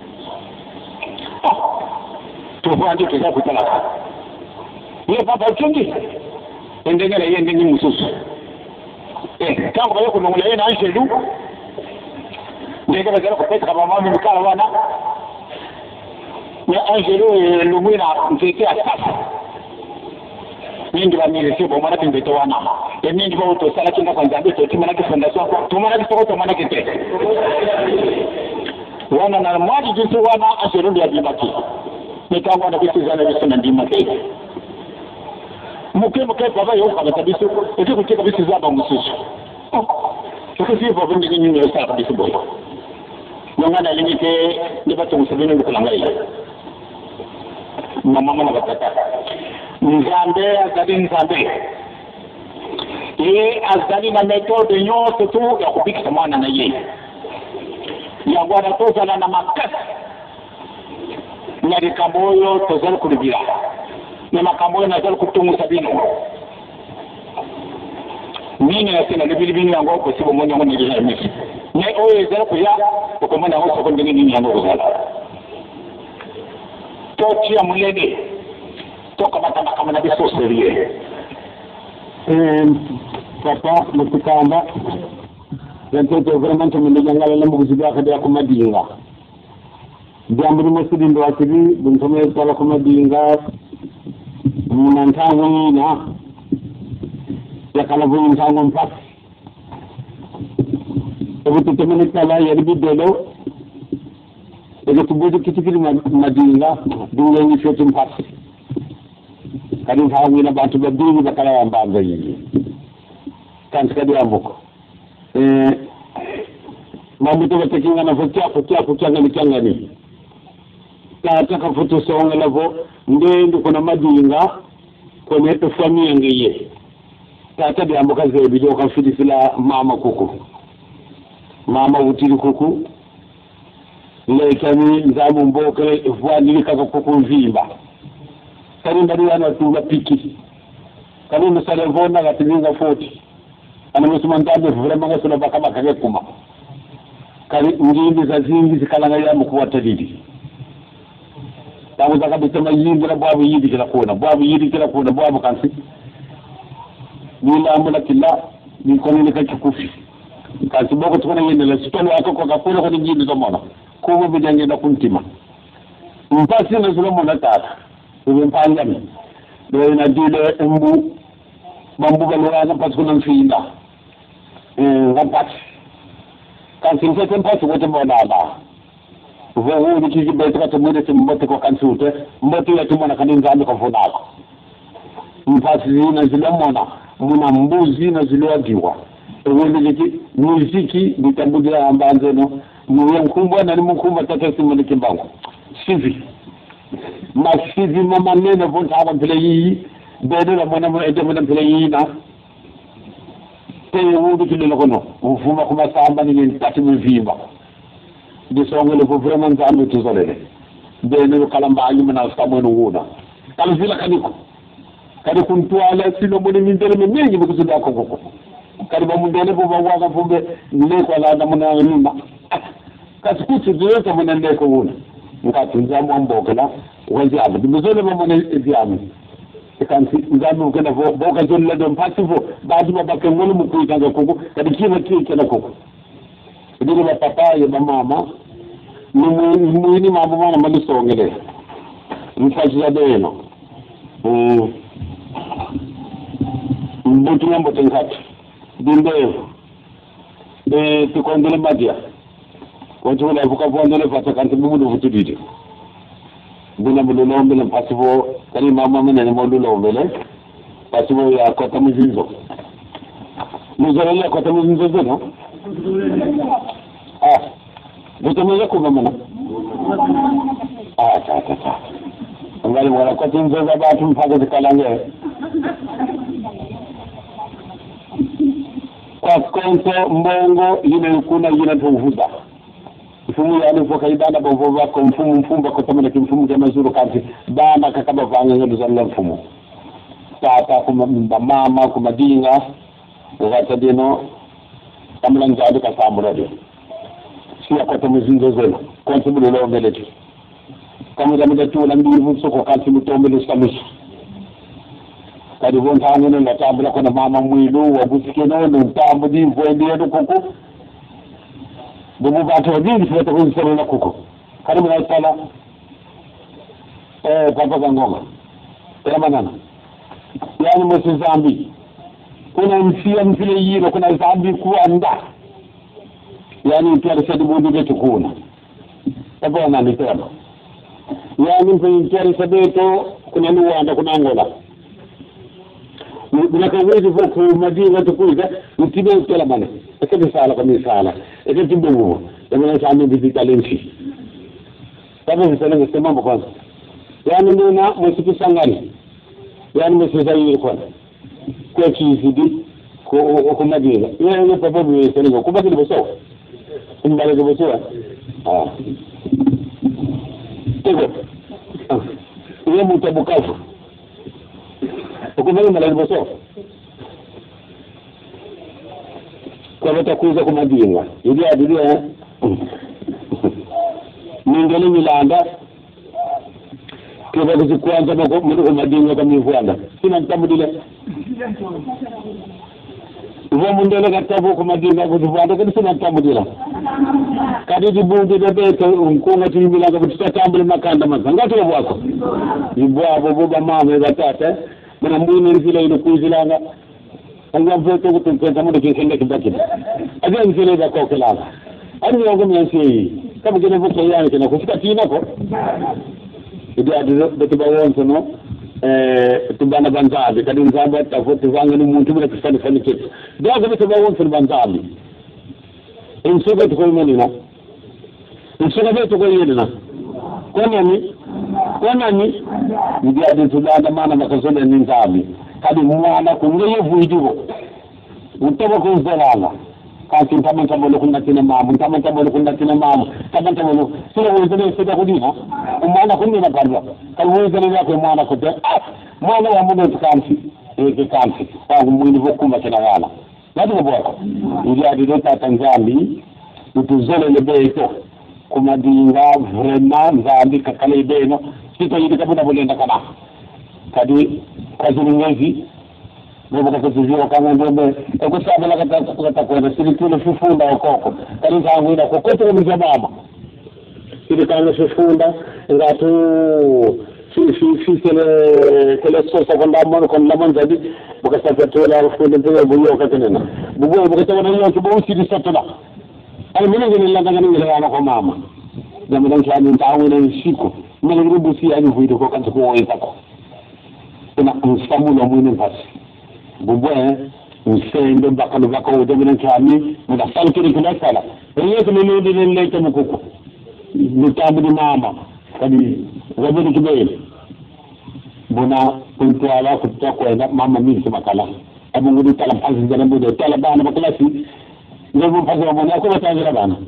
Tubandi tuza kutala. Ye papa chungi. Endengela yende ni mususu. Tangu bayo kunongula yena Angelu ndege bazala kupeka mama mkala wana ya Angelu lumwina mfike asasa ningi bamile sebo mara kimbeto wana ningi bawo to sala kinga kwanza beto timana kifondation tumana kisoko tumana kite wana na mwadi jisu wana Angelu ya bibaki nitangu na kisizana bisana ndimake muke baba yo kama kabisu kucheka bisu zaba mususu tukisi baba ndingi nyinyi yo sala kabisu boy ngana limite ndibatu musabini ngulangai mama na batata Nzambe Nzambe azali na metode nyoto tu ya kupikisa mwana na yeye ya gwada tozala na makasi na likamboyo tozala kulibira na makamboyo nazala kutungusa bino nini na tena libili yango ko sibo monyo ngoni ya misi ne oyo ezala kuya ko mona ho soko ndini yango kuzala tochi ya mulede toka batama kama na biso serie papa mutukamba yantoto vraiment tumendangala na muziba kada ku madinga jambo ni musidi ndo akili buntomwe kala ku madinga munantango na yakala bu ntango mpak ebutu temene kala yaribi delo ego tubudu kitikiri madinga dunga ni fetu mpak kadi hawi na bantu badinga bakala yambanga yini kan kadi ambuko mambo to takinga na fukia ngani nataka futu songa lavo ndio kuna madinga kwenye familia ngeye tata biamboka zebi do kan fidisila mama kuku mama utili kuku ile kani nzamu mboka ifwani kaka kuku mvimba kani ndani yana tuwa piki kani msale vona gatininga 40 ana musumandande vraiment ngasona bakama kage kuma kani ngindi za zingi zikalanga ya mkuwa tadidi tangu zakabitema yindi na babu yindi kila kuona babu kansi nila mula kila ni koni kachikufi kansi boko tukona yindi la sitolo wako kwa kakula kwa yindi zomona kubo bijange na kuntima mpasi na zulomo na tata mpangami do ina dile mbu bambuga lwana pasi kuna mfinda ngapati kansi mfete mpasi wote mbona ala voo ni kiji bete kwa tumude timbote kwa kansute mbote ya tumona kaninza ando kwa funako mpasi zina zile muna mbuzi na zile wagiwa uwele jiki muziki nitambudia ambanze no muwe mkumbwa na ni mkumbwa tata simone kimbangu sivi masivi mama nene vonta hapa mpile hii bede la mwana mpile hii na teye wudu kile lokono ufuma kuma samba ni tati mvimba disongele ko vraiment zambe tuzolele bene kalamba ayumana samonu wuna kalvila kaniko kadi kuntuala sino moni mindele mengi bukusuda ko kadi bamundele bo bawaga fumbe ne ko la namuna nima kasikuti zote munende ko wuna ngati nzamu mbokela wazi aba dimuzole bamone eziami kansi nzamu kana boka zolle do mpasivo baadi babake ngolo mukuitanga koko kadi kima kina koko ndio na papa ya mama ni mambo mana malisongele mfaji ya deno mbutu nyambo tenkati dinde tukondele madia kwa chula evuka vondele fata kanti bumudu vutudidi buna mululo mbele pasivo kari mama mene ni mululo mbele pasivo ya kota mzinzo muzalele ya kota mzinzo zeno Butumeza kuma mana ta ngali wala ko tinzo za batu mpaka zikalange kwa konto mbongo yine kuna yine tuvuda mfumu yani foka ibana bovova ko mfumba ko tamana kimfumu ya mazuru kanti bana kakaba vanga ngedo za mfumu tata kuma mama kuma dinga wakati dino tamla njado ka samurade siya kwa mzinzo zeno kwa sababu leo mbele tu kama jamii tu na mbivu soko kanti mtombele samushi kadi vonta ngene na tabla kwa mama mwilu wabusikeno ndo tambo di voende ndo koko bobo bato dini fete ko sero na koko kadi mwa sala papa ngoma kama nana yani msi zambi kuna mfile yiro kuna zambi kuanda yani tuwa sadi bodu de tukuna tabona na nitendo yani mfile sabeto kuna luanda kuna Angola unakawezi voku madinga tukuiza mtibe utela bana ekati sala kama sala ekati bongo yamana sana bizitalensi sababu sala ngesema mambo kwanza yani nina msiku sangani yani msiku zaidi kwanza kwa kizidi ko madinga yani papa bwe sala ko baki boso mbale boso tego ile mtabukafu ukubali mbale boso kwa watakuza kwa madinga ili adilia mingeli milanda kwa kuzikuanza kwa madinga kama hivyo sina mtambo dile uvo mundele katabu kumadinga kuzuvanda kadi sina tamudila kadi dibundi debete unkunga timbila kabututambule makanda mazangati wako ibwabo boba mama batata mwana mwini nzile ino kuizilanga anga mvoto kutumpeza muda kikenda kibakida adia nzile za kokelanga ani yangu myansi kama kene vuko yani kena kufika tinako idi adizo betiba wonso no tubana banzabi kadi nzamba tafuti wanga ni muntu bila kufanya fanya kitu dogo betiba wonso banzabi insoga tukomenina insoga betu koyenina kwanani ndi aditulanda mana makazole ninzabi kadi mwana kungeyo vuidugo utaba kunzalala kasi ntamantabolo kundatina mamu ntamantabolo kundatina mamu ntamantabolo sila wezele sida kudina umwana kunina barwa kali wezele yako mwana kote mwana wa muda tukamsi kamsi wangu mwini vokumba kina wala nadi mboko ili adileta Tanzania utuzole lebeto kumadinga vrema nzambi kakale ibeno sito yidi kabuna bolenda kana kadi kazulungezi ngoba kakuzizwa kama ndombe ekusabela katakwenda silitule fufunda okoko kali zangu ina kokote kwa baba ili kama fufunda ngatu kele sosa kon lamon jadi bukasata tola fufunda ndio buyo katenena bugo bukatana yo kibo sidi satula ay mini ngene la ngani ngela yana ko mama jamu dan kani taawene shiko mini rubu si ani huido ko kanto ko wayta ko ina msamulo mwini pasi bubwe usende bakalo bako domina kani muda salkiri kuna sala riyeto ni ndi lente mukuko mutambu ni mama kadi wabeni kibele bona kuntu ala kutakwenda mama mimi makala abu ngudi tala pasi jana bude tala bana maklasi ndio mpazo mwana yako watangira bana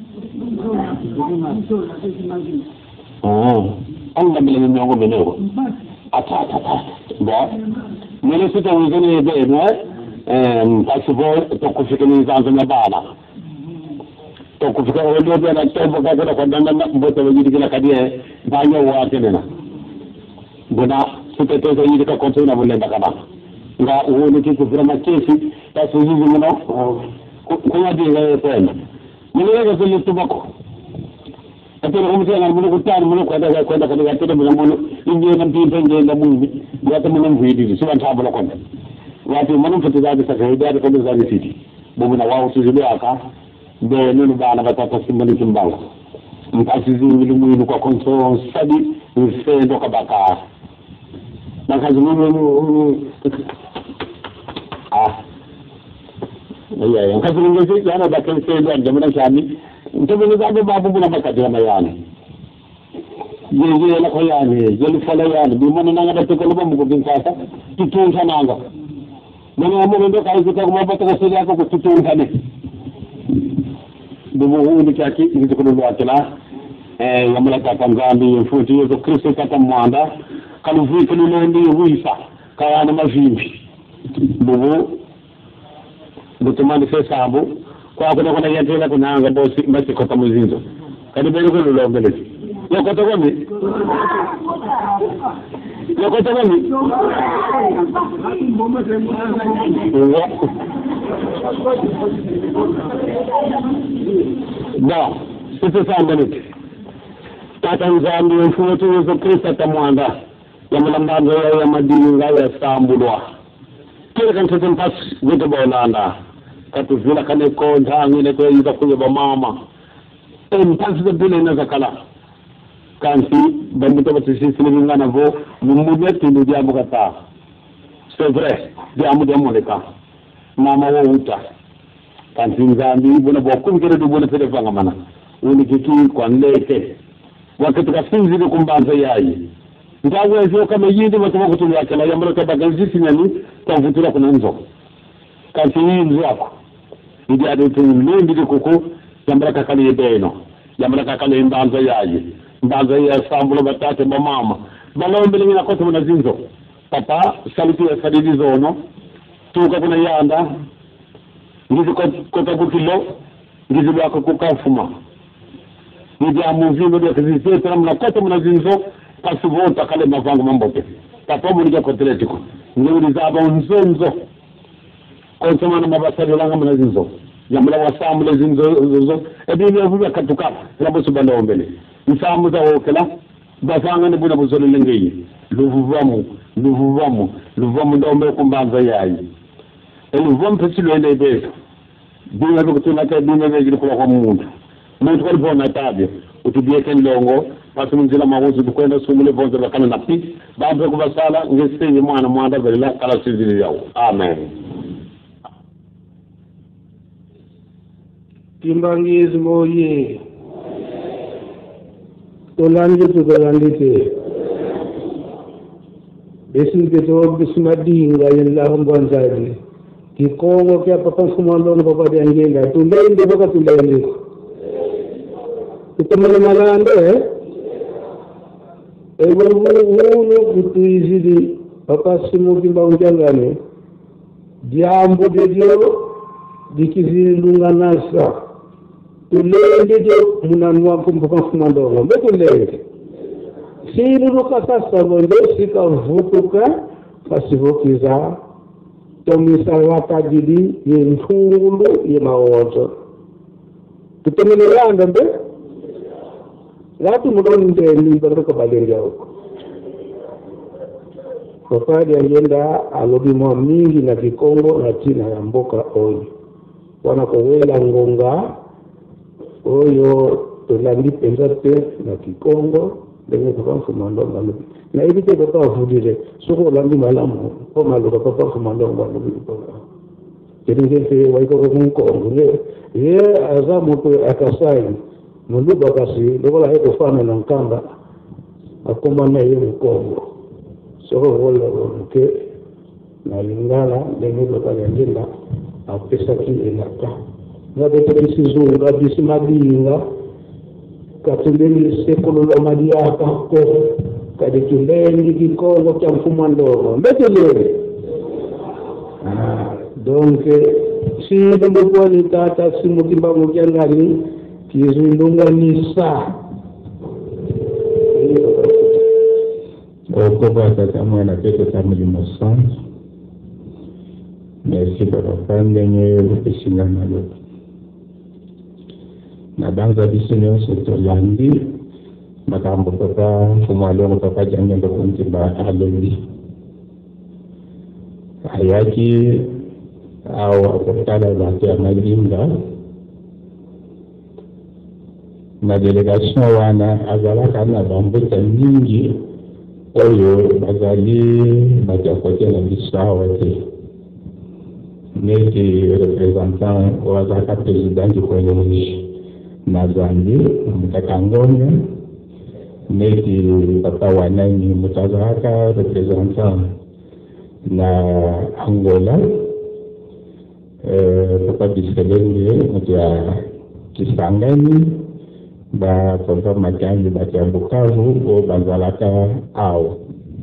Allah bila nyongo beneko ata ba mimi sita wizeni beno passport to kufika ni zanzo na bana to kufika wale bana tembo kaza kwa danda mbote wajidi kila kadie banyo wake nena bona sita toza yidi ka konto na bulenda kana nga uone kitu vrema kesi basi hizi mno kwa dinga tena mimi leo sio tubako atero kumsema mimi kutana mimi kwenda katika tena mimi inje na mpimbe nje na mungu watu mimi mvidi sio ntabula kwenda watu mimi mfutizaji sasa hiyo kwa mzazi sisi bomu na wao tuzile aka ndio nini bana batata simbali kimbao mpasizi ulimu kwa konso sadi ufendo kabaka na kazi mimi ya kazi ngezi yana bakeni sasa ndio mnashani ndio zabe babu buna makadira mayani yeye la khoyani yeli fala yani bi mona nanga dato ko bamu ko bin sasa tutun sananga mona mo ndo kai ko ko mabata ko sele ko tutun sane dubu hundi kaki ngi ko ndo atela yamala ka Tanzania mfuti yo Kristo kata mwanda kaluvi kilo ndi huisa kayana mavimbi dubu butumani fesabu kwa kuna yatela kunanga bosi basi kwa tamuzinzo kadi bero ko lo mbelezi yoko tokomi da sisi sambani tata nzambi mfutu Yesu Kristo tamwanda ya mlambanzo ya madini ya sambulwa kile kanto mpas weto bolanda katuzila kane ko ndangine ko yiza kuyoba mama mpas de bile na zakala kanti bambuto batisi ngana vo mumude tindu dia bukata c'est vrai dia amude moleka mama wo uta kanti nzambi bona bokum kere do bona fede fanga mana woni kiki kwa leke wakati kasinzi ni kumbanza yayi ndawe hizo kama yindi wataka kutumia kala yambalo tabaganzi nyani kwa mvutura kuna nzo kanti nzo yako ndi adoto ndi kuko yambala kakali yebeno yambala kakali mbanza yayi mbanza ya sambulo batate mama balombe ngina kote muna zinzo papa saluti ya sadidi zono tuka kuna yanda ngizi kota kutilo ngizi wako kukafuma ngizi amuzino ya kizise tena muna kote muna zinzo kasi vota kale mavangu mambote papa mulija koteletiko nguri zaba unzonzo konsomana mabasarira ngamana zinzo yamula wasambule zinzo ebintu vuba katuka labo subanda ombele isamu za okela basanga ne buna buzolo lengeyi luvuvamu ndombe kumbanza yayi eluvam pesilo ende bezo dinga kutuna ka dinga ngiri kwa mundu muntu kwa bona tabyo utubieke ndongo basi munzila mawuzi dukwenda sumule bonze bakana na pit bambe kubasala ngesenye mwana mwanda velila kala sizili yao amen. Timbangizi moye tolangite besingeto bismadinga yella mbanzaji kikongo kya papa kumando papa diangenda tulende baka tulende tutamana malande ewo kutuizidi papa simu kimba unjangane diambo dedio dikizilunga nasa tulende de munanwa kumpa kumando mbetulende siru kasa bonde sika vutuka fasivokiza tomisa wakajidi yemfungulu yemawozo tutemelelanda mbe latu mudonde ni baraka balenga huko kwa agenda alobi mingi na Kikongo na China ya mboka oyo wanakowela ngonga oyo tulandi penzate na Kikongo denye kwa fumando ngalo na hivi kwa kwa fudile soko landi malamu kwa maluka kwa fumando ngalo kirinde waiko kwa Kongo ye azamu kwa akasai muluba kasi ndola heko fana na nkamba akoma na yeye Kongo soko wala ke na lingala denye kwa agenda apesa kielaka na bete sizunga bisimabinga katuleni sekolo la madiaka ko kadituleni Kikongo cha mfumo ndogo mbetele donc si ndumbo ni tata simu kimbango kyangani kizilunga ni saa okoba tata mwana peto tamuli mosan merci papa pandenye kupishingana lo na banza bisinyo sotolandi makambo papa fumalo papa jangendo kuntiba alondi ayaki au akotala batu ya malimba na delegation wana azalaka na bambuta mingi oyo bazali batakote na bisawa te neti representant wazaka presidenti kwenye mwishi na Zambi mtakangonya neti papa wanani mutazaka representant na Angola papa biselenge mtia Kisangani ba papa makangi batia Bukavu o bazalaka ao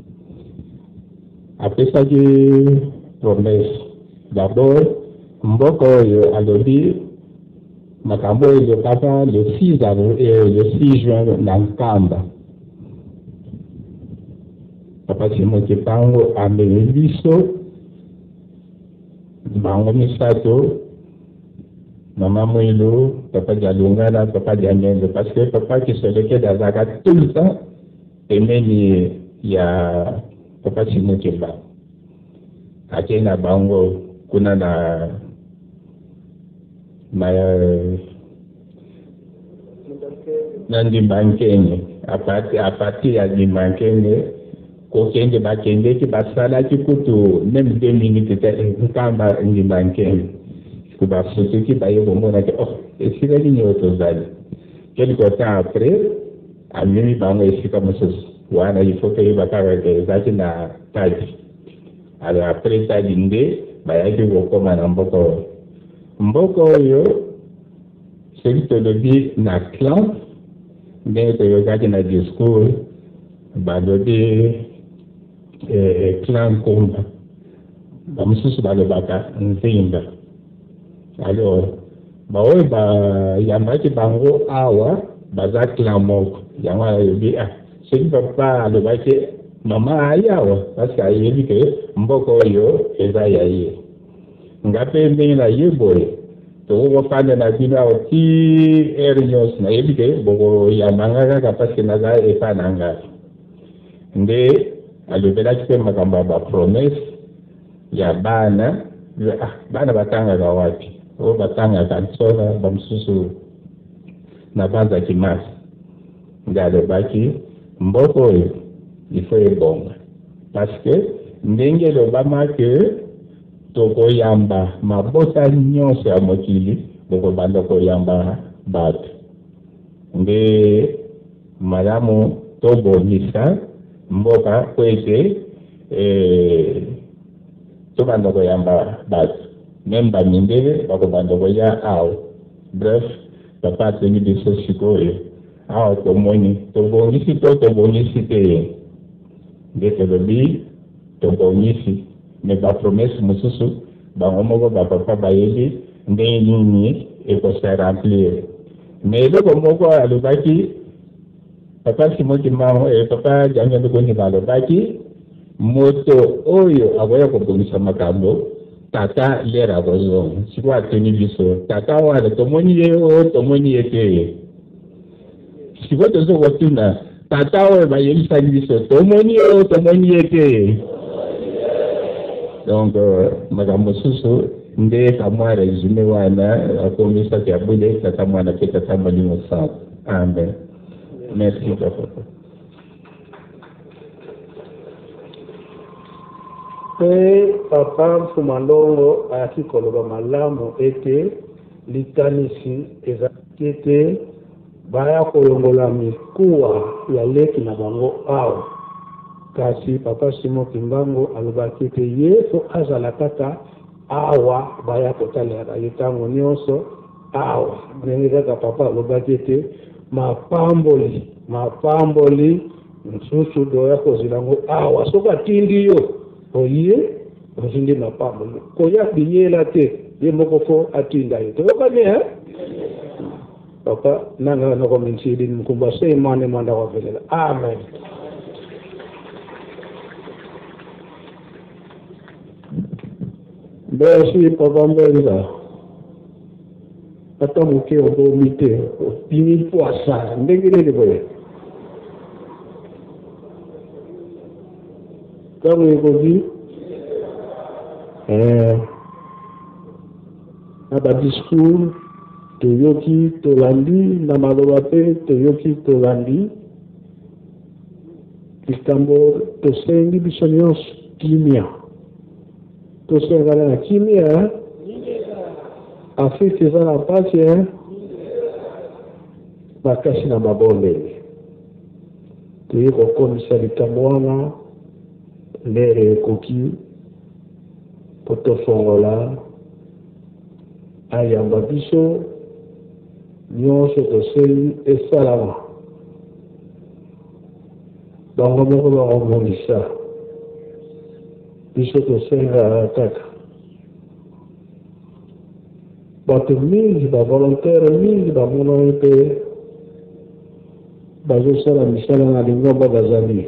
apesa ki promesse d'abord mboko yo alobi makambo yo papa le 6 juin na Nkamba papa Simo Kipango ameliso bango misato mama Mwilo papa Jalungala papa Dianyendo parce que papa qui se leke d'Azaka tout le temps emeni ya papa Simo Kipango akena bango kuna na ndimbankenge apati ya ndimbankenge kokenge bakende ki basala ki kutu même 2 minutes te nkamba ndimbankenge kuba futu ki baye bomona ke esika ni nyoto zali quelque temps après amimi bango esika mosusu wana il faut que bakara ke zaki na taji alors après taji nde bayaki kokoma na mboko oyo soki tolobi na clan nde toyokaki na discours balobi clan Nkumba bamosusu balobaka Nzimba alors baoyo bayambaki bango awa baza clan moko yango alobi soki papa alobaki mama ayi awa parce que ayebi ke mboko oyo eza ya ye ngape ndenge na ye boye tokokofanda na bino awa ti ere nyonso nayebi te bokoyamba kaka parceke naza epa na ngai nde alobelaki mpe makambo ya bapromese ya bana bana batangaka wapi oyo batangaka nsola bamosusu na banzaki masi nde alobaki mboka oyo ifo ebonga parceke ndenge elobama ke tokoyamba mabota nyonso ya mokili bokobanda koyamba bato nde malamu tobongisa mboka po ete tobanda koyamba bato meme bamindele bakobanda koya awa bref papa atengi biso sikoyo awa tomoni tobongisi to tobongisi te nde tolobi tobongisi me bapromese mosusu bango moko bapapa bayebi ndenge nini ekosa remplir me eloko moko alobaki papa simokimango papa jangondo kondima alobaki moto oyo akoya kobongisa makambo tata lera akozonga siko ateni biso tata wana tomoni ye oyo tomoni ye te siko tozo kotuna tata oyo bayebisaki biso tomoni ye oyo tomoni ye te donc makambo mosusu nde kamwa resume wana akomisaki abule tata mwana mpe tata molimo sana amen merci papa pe papa Mfumandongo ayaki koloba malamu ete likanisi ezalaki ete baya kolongola mikuwa ya leki na bango awa kasi papa Simon Kimbangu alobaki ete yesu azala kaka awa baya kotalela ye ntango nyonso awa ndenge kaka papa alobaki ete mapamboli mosusu doya kozela yango awa soki atindi yo oye ozindi mapamboli koya biyela te ye moko fo atinda yo toyokani papa nanga nakominsidi mkumba se mane mwanda wavelela amen. Merci papa Mbenza. Ata muke obomi te opimi poasa ndenge nini boye kama ekoki na badiscours toyoki tolandi na maloba mpe toyoki tolandi likambo tosengi biso nyonso kimia tosengana na kimia Afrika eza na mpasi makasi na mabondeli toye kokomisa likambo wana ndere ekoki po tofongola ayamba biso nyonso tosengi esalama bango moko bakomonisa biso tosenga kaka bato mingi bavolontaire mingi bamona mpe bazosala misala na lingomba bazali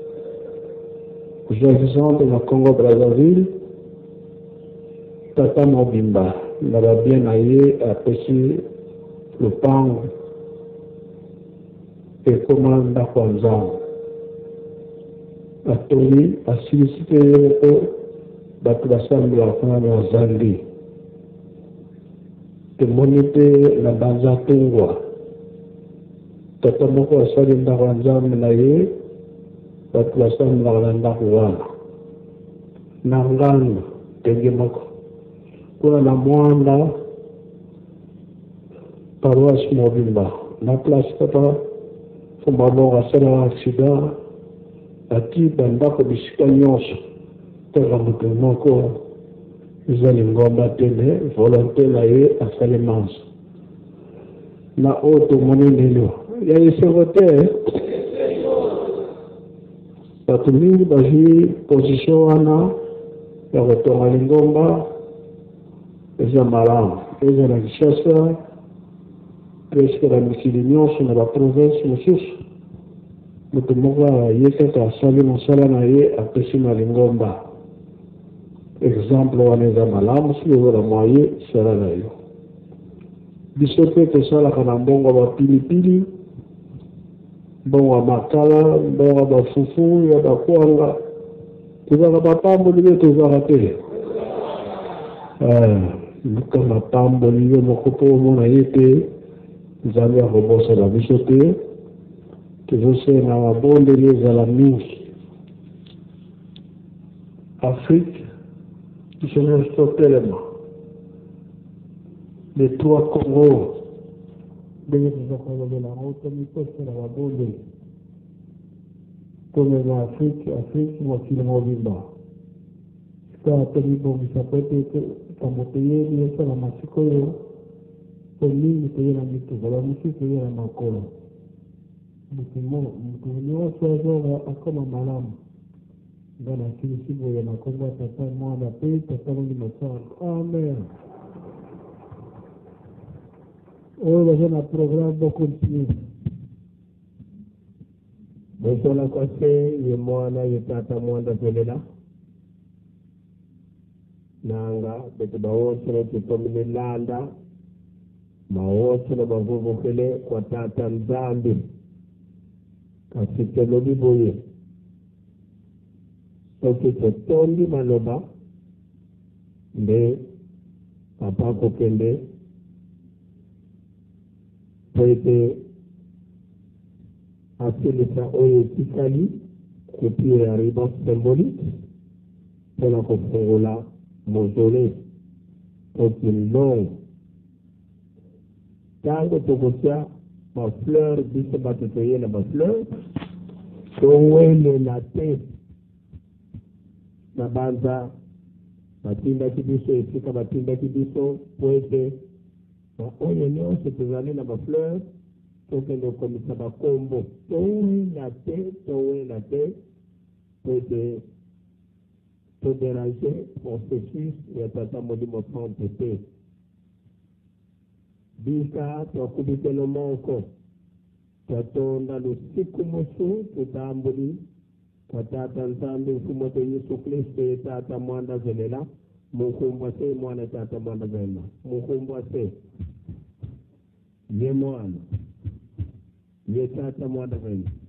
par exemple na Congo Brazzaville tata mobimba na babien na ye apesi lopango ekoma ndako ya nzambe atoli asilisi te ye moko bato basambela kuna na zandi tomoni mpe na banza tungwa tata moko asali ndako ya nzambe na ye bato basambelaka na ndako wana na nganda ndenge moko kuna na mwanda paroisse mobimba na place papa Fumbabongo asalaka accident ati bandako bisika nyonso teka moto moko eza lingomba te me volonté na ye asali manso na oyo tomoni lelo ya esengo te bato mingi bazwi position wana ya kotonga lingomba eza malamu eza na Kinshasa presque na mikili nyonso na baprovince mosusu moto moko ye kaka asali mosala na ye apesi na lingomba exemple wanaweza malamu sio wala mwaye sala na hiyo bisote tosala kana mbongo wa pilipili mbongo wa makala mbongo wa bafufu ya bakwanga tuzaka mapambo nile tuzaka te luka mapambo nile mokopo mona yete nzambe ya kobosa na biso te tozose na mabondeli ezala mingi Afrique biso telema les trois Congo ndenge tozakolobela ngo tomikosela mabondeli tomema Afrique mokili mobimba sika tomibongisa po ete kambo toyeli esala masika oyo po mingi toye na mituka bamosusu toye na makolo moto nyonso azora akoma malamu nga nasilisi boye na kombo ya tata mwana mpe tata longi mosala amen oyo baza na programme bokontinue bosola kwase ye mwana ye tata mwanda velela nanga bete bawosele tutomile landa mawosele bavuvukele kwa tata nzambi kasike lobi boye soki totondi maloba nde papa kokende po ete asilisa oyo etikali kopie ya riba symbolique mpona kofungola mausolée okili longue ntango tokotia bafleur biso bato toye na bafleur towelela te na banza batindaki biso esika batindaki biso po ete oyo nyonso tozali na bafleur tokende kokomisa bakombo towela te po ete toderange processus ya tata molimo sante te bisa twakubikelo moko twatonda lusiku mosu tutambuli kwa tata nzambe mfumo to Yesu Kristo ye tata mwanda zelela mukumbwa se mwana tata mwanda zelela mukumbwa se ye mwana ye tata mwanda zelela